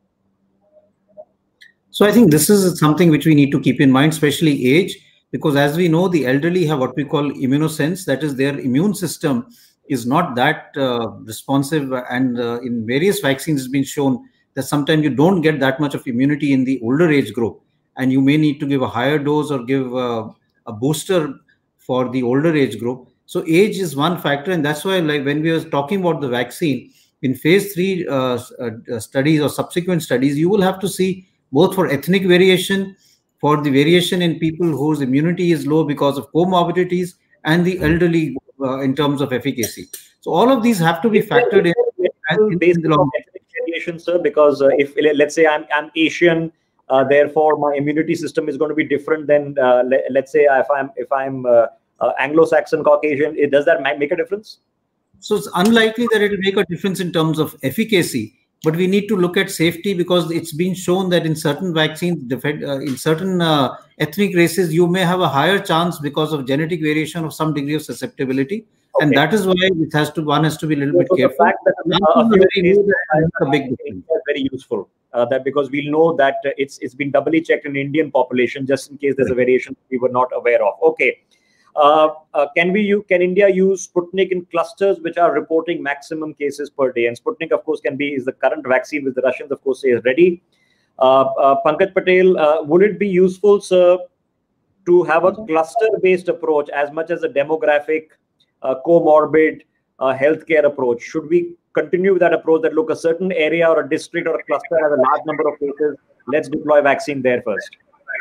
Speaker 4: So I think this is something which we need to keep in mind, especially age. Because as we know, the elderly have what we call immunosense, that is their immune system is not that uh, responsive, and uh, in various vaccines it's been shown that sometimes you don't get that much of immunity in the older age group, and you may need to give a higher dose or give uh, a booster for the older age group. So age is one factor, and that's why, like when we were talking about the vaccine, in phase three uh, uh, studies or subsequent studies, you will have to see both for ethnic variation, for the variation in people whose immunity is low because of comorbidities, and the elderly uh, in terms of efficacy. So all of these have to be factored in.
Speaker 1: Based on ethnic variation, sir, because uh, if let's say I'm, I'm Asian, uh, therefore my immunity system is going to be different than uh, let, let's say if I'm if I'm uh, uh, Anglo-Saxon Caucasian. It, does that make a difference?
Speaker 4: So it's unlikely that it will make a difference in terms of efficacy. But we need to look at safety, because it's been shown that in certain vaccines, in certain uh, ethnic races, you may have a higher chance because of genetic variation of some degree of susceptibility. Okay. And that is why it has to one has to be a little bit
Speaker 1: so
Speaker 4: careful.
Speaker 1: The fact that uh, a, a big difference is very useful. Uh, that because we'll know that uh, it's it's been doubly checked in Indian population just in case there's a variation we were not aware of. Okay. Uh, uh, can we use, can India use Sputnik in clusters which are reporting maximum cases per day? And Sputnik, of course, can be is the current vaccine which the Russians, of course, say is ready. Uh, uh, Pankaj Patel, uh, would it be useful, sir, to have a cluster-based approach as much as a demographic, uh, comorbid uh, healthcare approach? Should we continue with that approach that look a certain area or a district or a cluster has a large number of cases? Let's deploy vaccine there first.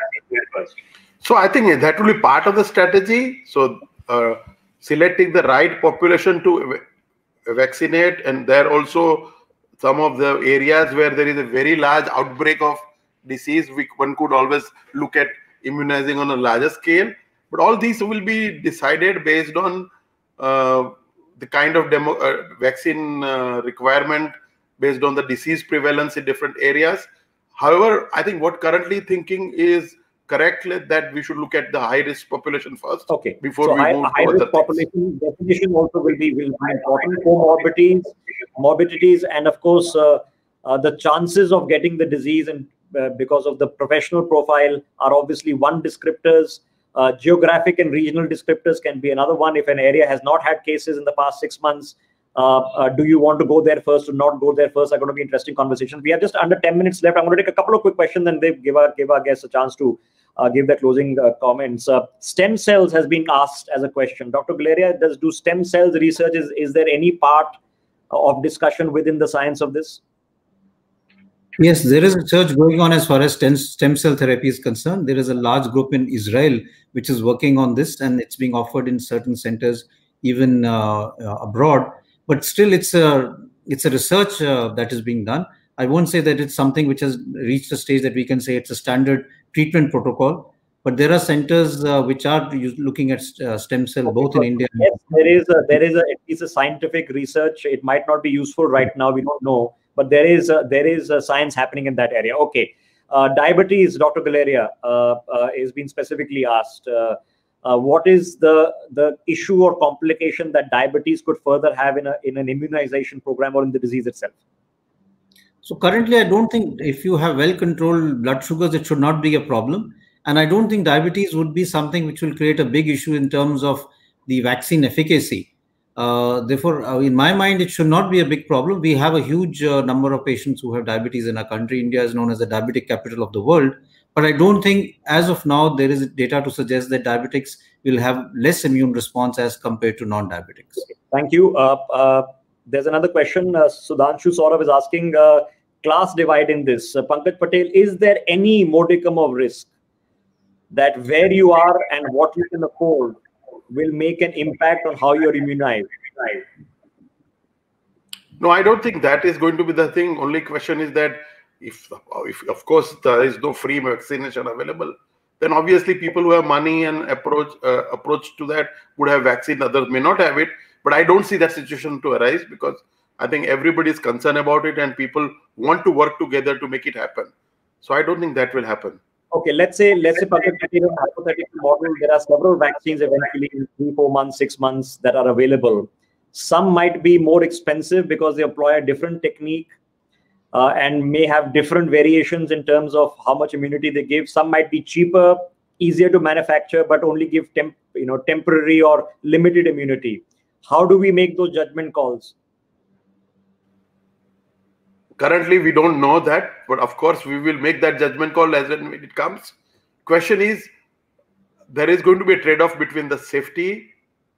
Speaker 5: So I think that will be part of the strategy. So uh, selecting the right population to vaccinate, and there also some of the areas where there is a very large outbreak of disease, we, one could always look at immunizing on a larger scale. But all these will be decided based on uh, the kind of demo, uh, vaccine uh, requirement based on the disease prevalence in different areas. However, I think what currently thinking is correctly that we should look at the high risk population first.
Speaker 1: Okay.
Speaker 5: Before
Speaker 1: so
Speaker 5: we
Speaker 1: high,
Speaker 5: move
Speaker 1: high
Speaker 5: to
Speaker 1: risk
Speaker 5: other
Speaker 1: population things. Definition also will be will be important. Comorbidities, morbidities, and of course uh, uh, the chances of getting the disease and uh, because of the professional profile are obviously one descriptors. Uh, geographic and regional descriptors can be another one. If an area has not had cases in the past six months, Uh, uh, do you want to go there first or not go there first? Are going to be interesting conversations. We have just under ten minutes left. I'm going to take a couple of quick questions and they give our give our guests a chance to uh, give their closing uh, comments. Uh, stem cells has been asked as a question. Doctor Guleria, does do stem cells research is is there any part of discussion within the science of this?
Speaker 4: Yes, there is research going on as far as stem, stem cell therapy is concerned. There is a large group in Israel which is working on this, and it's being offered in certain centers, even uh, uh, abroad. But still, it's a it's a research uh, that is being done. I won't say that it's something which has reached a stage that we can say it's a standard treatment protocol. But there are centers uh, which are looking at uh, stem cell okay, both in India.
Speaker 1: Yes, there is a, there is a, at least a scientific research. It might not be useful right now. We don't know. But there is a, there is a science happening in that area. Okay, uh, diabetes, Doctor Guleria, uh, uh, is being specifically asked. Uh, uh, what is the the issue or complication that diabetes could further have in a in an immunization program or in the disease itself?
Speaker 4: So currently, I don't think if you have well-controlled blood sugars, it should not be a problem. And I don't think diabetes would be something which will create a big issue in terms of the vaccine efficacy. Uh, therefore, uh, in my mind, it should not be a big problem. We have a huge uh, number of patients who have diabetes in our country. India is known as the diabetic capital of the world. But I don't think, as of now, there is data to suggest that diabetics will have less immune response as compared to non-diabetics.
Speaker 1: Okay. Thank you. Uh, uh, there's another question. Uh, Sudhanshu Saurav is asking, uh, class divide in this. Uh, Pankaj Patel, is there any modicum of risk that where you are and what you can afford will make an impact on how you're immunized? Right.
Speaker 5: No, I don't think that is going to be the thing. Only question is that if, if of course, there is no free vaccination available, then obviously people who have money and approach uh, approach to that would have vaccine. Others may not have it. But I don't see that situation to arise because I think everybody is concerned about it and people want to work together to make it happen. So I don't think that will happen.
Speaker 1: Okay, let's say, let's say, in a hypothetical model, there are several vaccines eventually in three, four months, six months that are available. Some might be more expensive because they employ a different technique uh, and may have different variations in terms of how much immunity they give. Some might be cheaper, easier to manufacture, but only give temp, you know, temporary or limited immunity. How do we make those judgment calls?
Speaker 5: Currently, we don't know that, but of course, we will make that judgment call as when it comes. Question is, there is going to be a trade-off between the safety,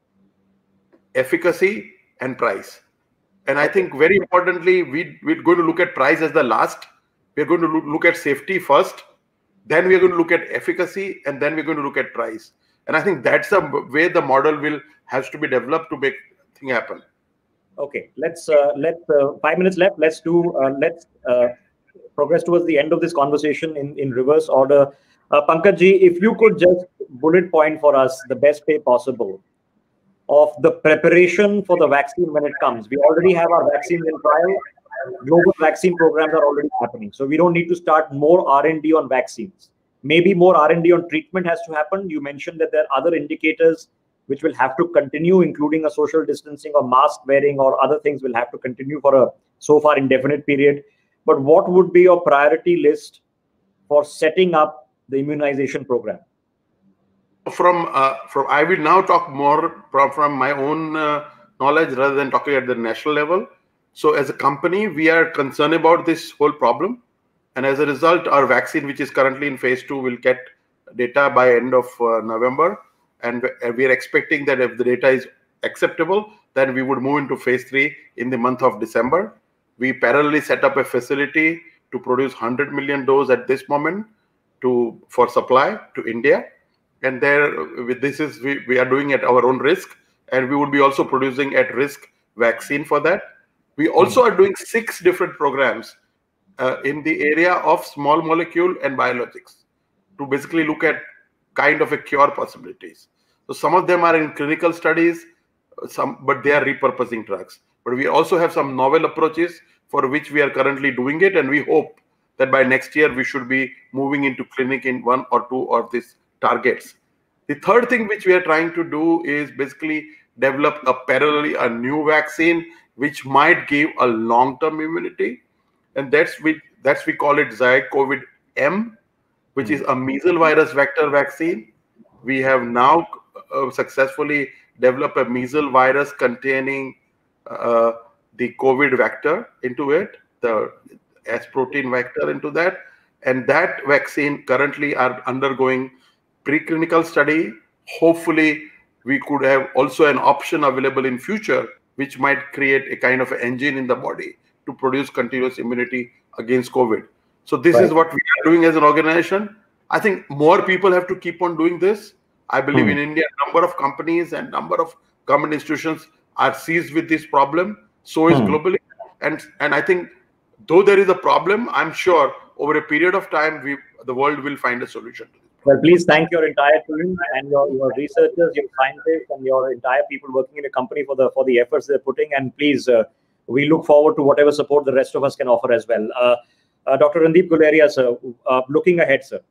Speaker 5: efficacy, and price. And I think very importantly, we, we're going to look at price as the last. We're going to look, look at safety first. Then we're going to look at efficacy, and then we're going to look at price. And I think that's the way the model will has to be developed to make thing happen.
Speaker 1: Okay, let's uh, let uh, five minutes left. Let's do uh, let's uh, progress towards the end of this conversation in in reverse order. Uh, Pankaj ji, if you could just bullet point for us the best way possible of the preparation for the vaccine when it comes. We already have our vaccines in trial. Global vaccine programs are already happening, so we don't need to start more R and D on vaccines. Maybe more R and D on treatment has to happen. You mentioned that there are other indicators which will have to continue, including a social distancing or mask wearing or other things will have to continue for a so far indefinite period. But what would be your priority list for setting up the immunization program?
Speaker 5: From, uh, from I will now talk more from, from my own uh, knowledge rather than talking at the national level. So as a company, we are concerned about this whole problem. And as a result, our vaccine, which is currently in phase two, will get data by end of uh, November. And we are expecting that if the data is acceptable, then we would move into phase three in the month of December. We parallelly set up a facility to produce one hundred million doses at this moment to for supply to India. And there, with this is we, we are doing at our own risk, and we would be also producing at risk vaccine for that. We also are doing six different programs uh, in the area of small molecule and biologics to basically look at kind of a cure possibilities. So some of them are in clinical studies, some, but they are repurposing drugs. But we also have some novel approaches for which we are currently doing it, and we hope that by next year we should be moving into clinic in one or two of these targets. The third thing which we are trying to do is basically develop a parallelly a new vaccine which might give a long-term immunity, and that's we that's we call it ZyCoV M, which is a measles virus vector vaccine. We have now uh, successfully developed a measles virus containing uh, the COVID vector into it, the S protein vector into that. And that vaccine currently are undergoing preclinical study. Hopefully, we could have also an option available in future, which might create a kind of engine in the body to produce continuous immunity against COVID. So this right. is what we are doing as an organization. I think more people have to keep on doing this. I believe hmm. in India, number of companies and number of government institutions are seized with this problem. So is hmm. globally. And, and I think though there is a problem, I'm sure over a period of time, we the world will find a solution to it.
Speaker 1: Well, please thank your entire team and your, your researchers, your scientists, and your entire people working in a company for the for the efforts they're putting. And please, uh, we look forward to whatever support the rest of us can offer as well. Uh, uh, Doctor Randeep Guleria, sir, uh, looking ahead, sir.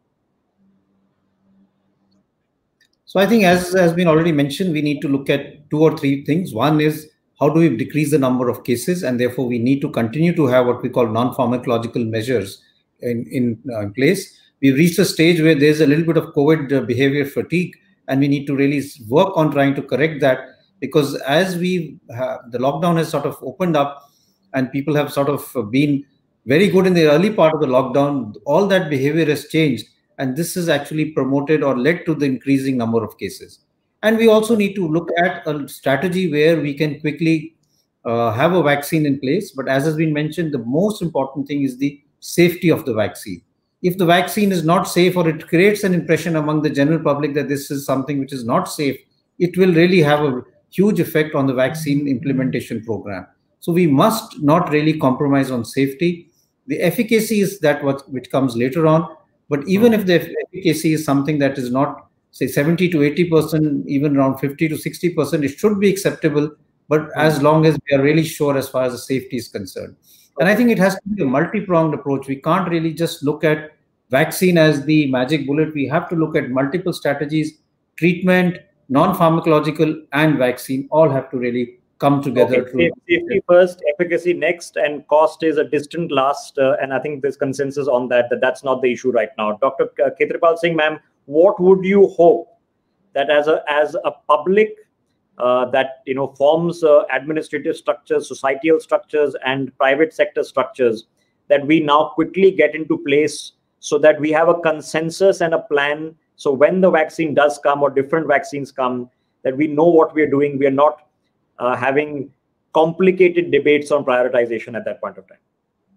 Speaker 4: So I think, as has been already mentioned, we need to look at two or three things. One is, how do we decrease the number of cases? And therefore, we need to continue to have what we call non-pharmacological measures in, in uh, place. We've reached a stage where there's a little bit of COVID uh, behavior fatigue, and we need to really work on trying to correct that, because as we have, the lockdown has sort of opened up and people have sort of been very good in the early part of the lockdown, all that behavior has changed. And this has actually promoted or led to the increasing number of cases. And we also need to look at a strategy where we can quickly uh, have a vaccine in place. But as has been mentioned, the most important thing is the safety of the vaccine. If the vaccine is not safe, or it creates an impression among the general public that this is something which is not safe, it will really have a huge effect on the vaccine implementation program. So we must not really compromise on safety. The efficacy is that what which comes later on. But even if the efficacy is something that is not, say, seventy to eighty percent, even around fifty to sixty percent, it should be acceptable. But as long as we are really sure as far as the safety is concerned. And I think it has to be a multi-pronged approach. We can't really just look at vaccine as the magic bullet. We have to look at multiple strategies, treatment, non-pharmacological, and vaccine all have to really come together.
Speaker 1: Okay. Safety first, efficacy next, and cost is a distant last. Uh, and I think there's consensus on that, that that's not the issue right now. Doctor Khetrapal Singh, ma'am, what would you hope that as a, as a public Uh, that you know forms uh, administrative structures, societal structures, and private sector structures that we now quickly get into place, so that we have a consensus and a plan. So when the vaccine does come, or different vaccines come, that we know what we are doing. We are not uh, having complicated debates on prioritization at that point of time.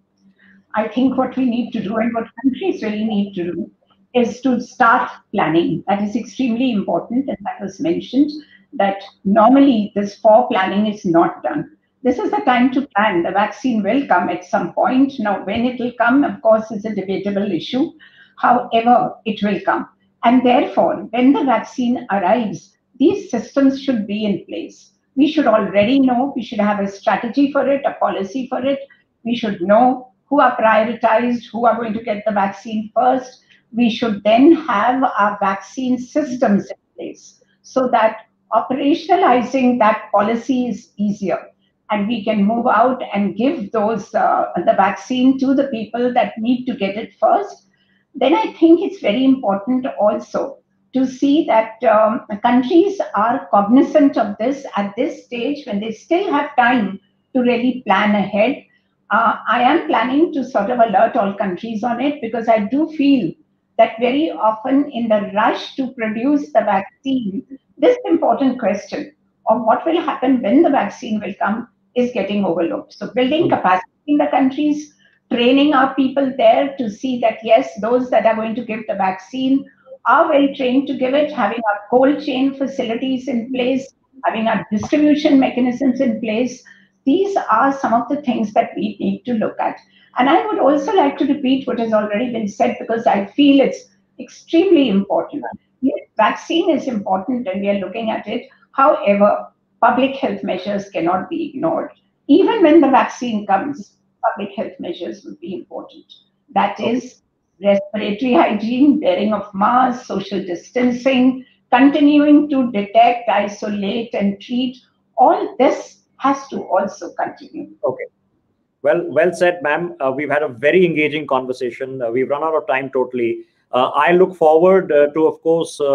Speaker 3: I think what we need to do, and what countries really need to do, is to start planning. That is extremely important, and that was mentioned, that normally this fore-planning is not done. This is the time to plan. The vaccine will come at some point. Now, when it will come, of course, is a debatable issue. However, it will come. And therefore, when the vaccine arrives, these systems should be in place. We should already know, we should have a strategy for it, a policy for it. We should know who are prioritized, who are going to get the vaccine first. We should then have our vaccine systems in place, so that operationalizing that policy is easier, and we can move out and give those uh, the vaccine to the people that need to get it first. Then I think it's very important also to see that um, countries are cognizant of this at this stage, when they still have time to really plan ahead. Uh, I am planning to sort of alert all countries on it, because I do feel that very often in the rush to produce the vaccine, this important question of what will happen when the vaccine will come is getting overlooked. So building capacity in the countries, training our people there to see that, yes, those that are going to give the vaccine are well trained to give it, having our cold chain facilities in place, having our distribution mechanisms in place. These are some of the things that we need to look at. And I would also like to repeat what has already been said, because I feel it's extremely important. Yes, vaccine is important and we are looking at it. However, public health measures cannot be ignored. Even when the vaccine comes, public health measures will be important. That is respiratory hygiene, wearing of masks, social distancing, continuing to detect, isolate, and treat. All this has to also continue.
Speaker 1: Okay. Well, well said, ma'am. Uh, we've had a very engaging conversation. Uh, we've run out of time totally. Uh, I look forward uh, to, of course, uh,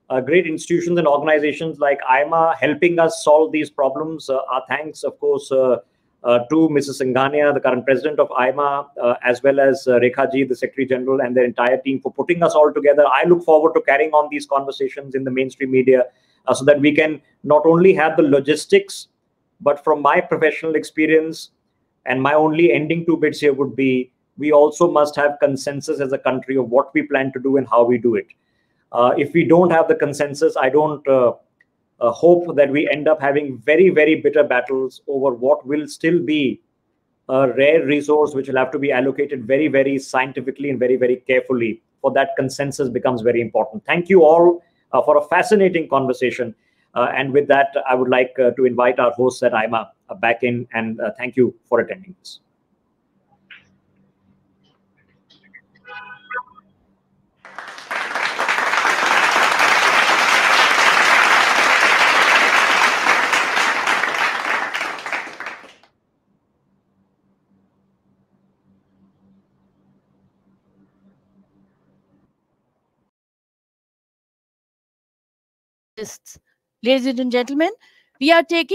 Speaker 1: uh, great institutions and organizations like I M A helping us solve these problems. Uh, our thanks, of course, uh, uh, to Missus Singhania, the current president of I M A, uh, as well as uh, Rekha Ji, the Secretary General, and their entire team for putting us all together. I look forward to carrying on these conversations in the mainstream media uh, so that we can not only have the logistics, but from my professional experience, and my only ending two bits here would be, we also must have consensus as a country of what we plan to do and how we do it. Uh, if we don't have the consensus, I don't uh, uh, hope that we end up having very, very bitter battles over what will still be a rare resource, which will have to be allocated very, very scientifically and very, very carefully. For that, consensus becomes very important. Thank you all uh, for a fascinating conversation. Uh, and with that, I would like uh, to invite our hosts at I M A uh, back in, and uh, thank you for attending this.
Speaker 6: Ladies and gentlemen, we are taking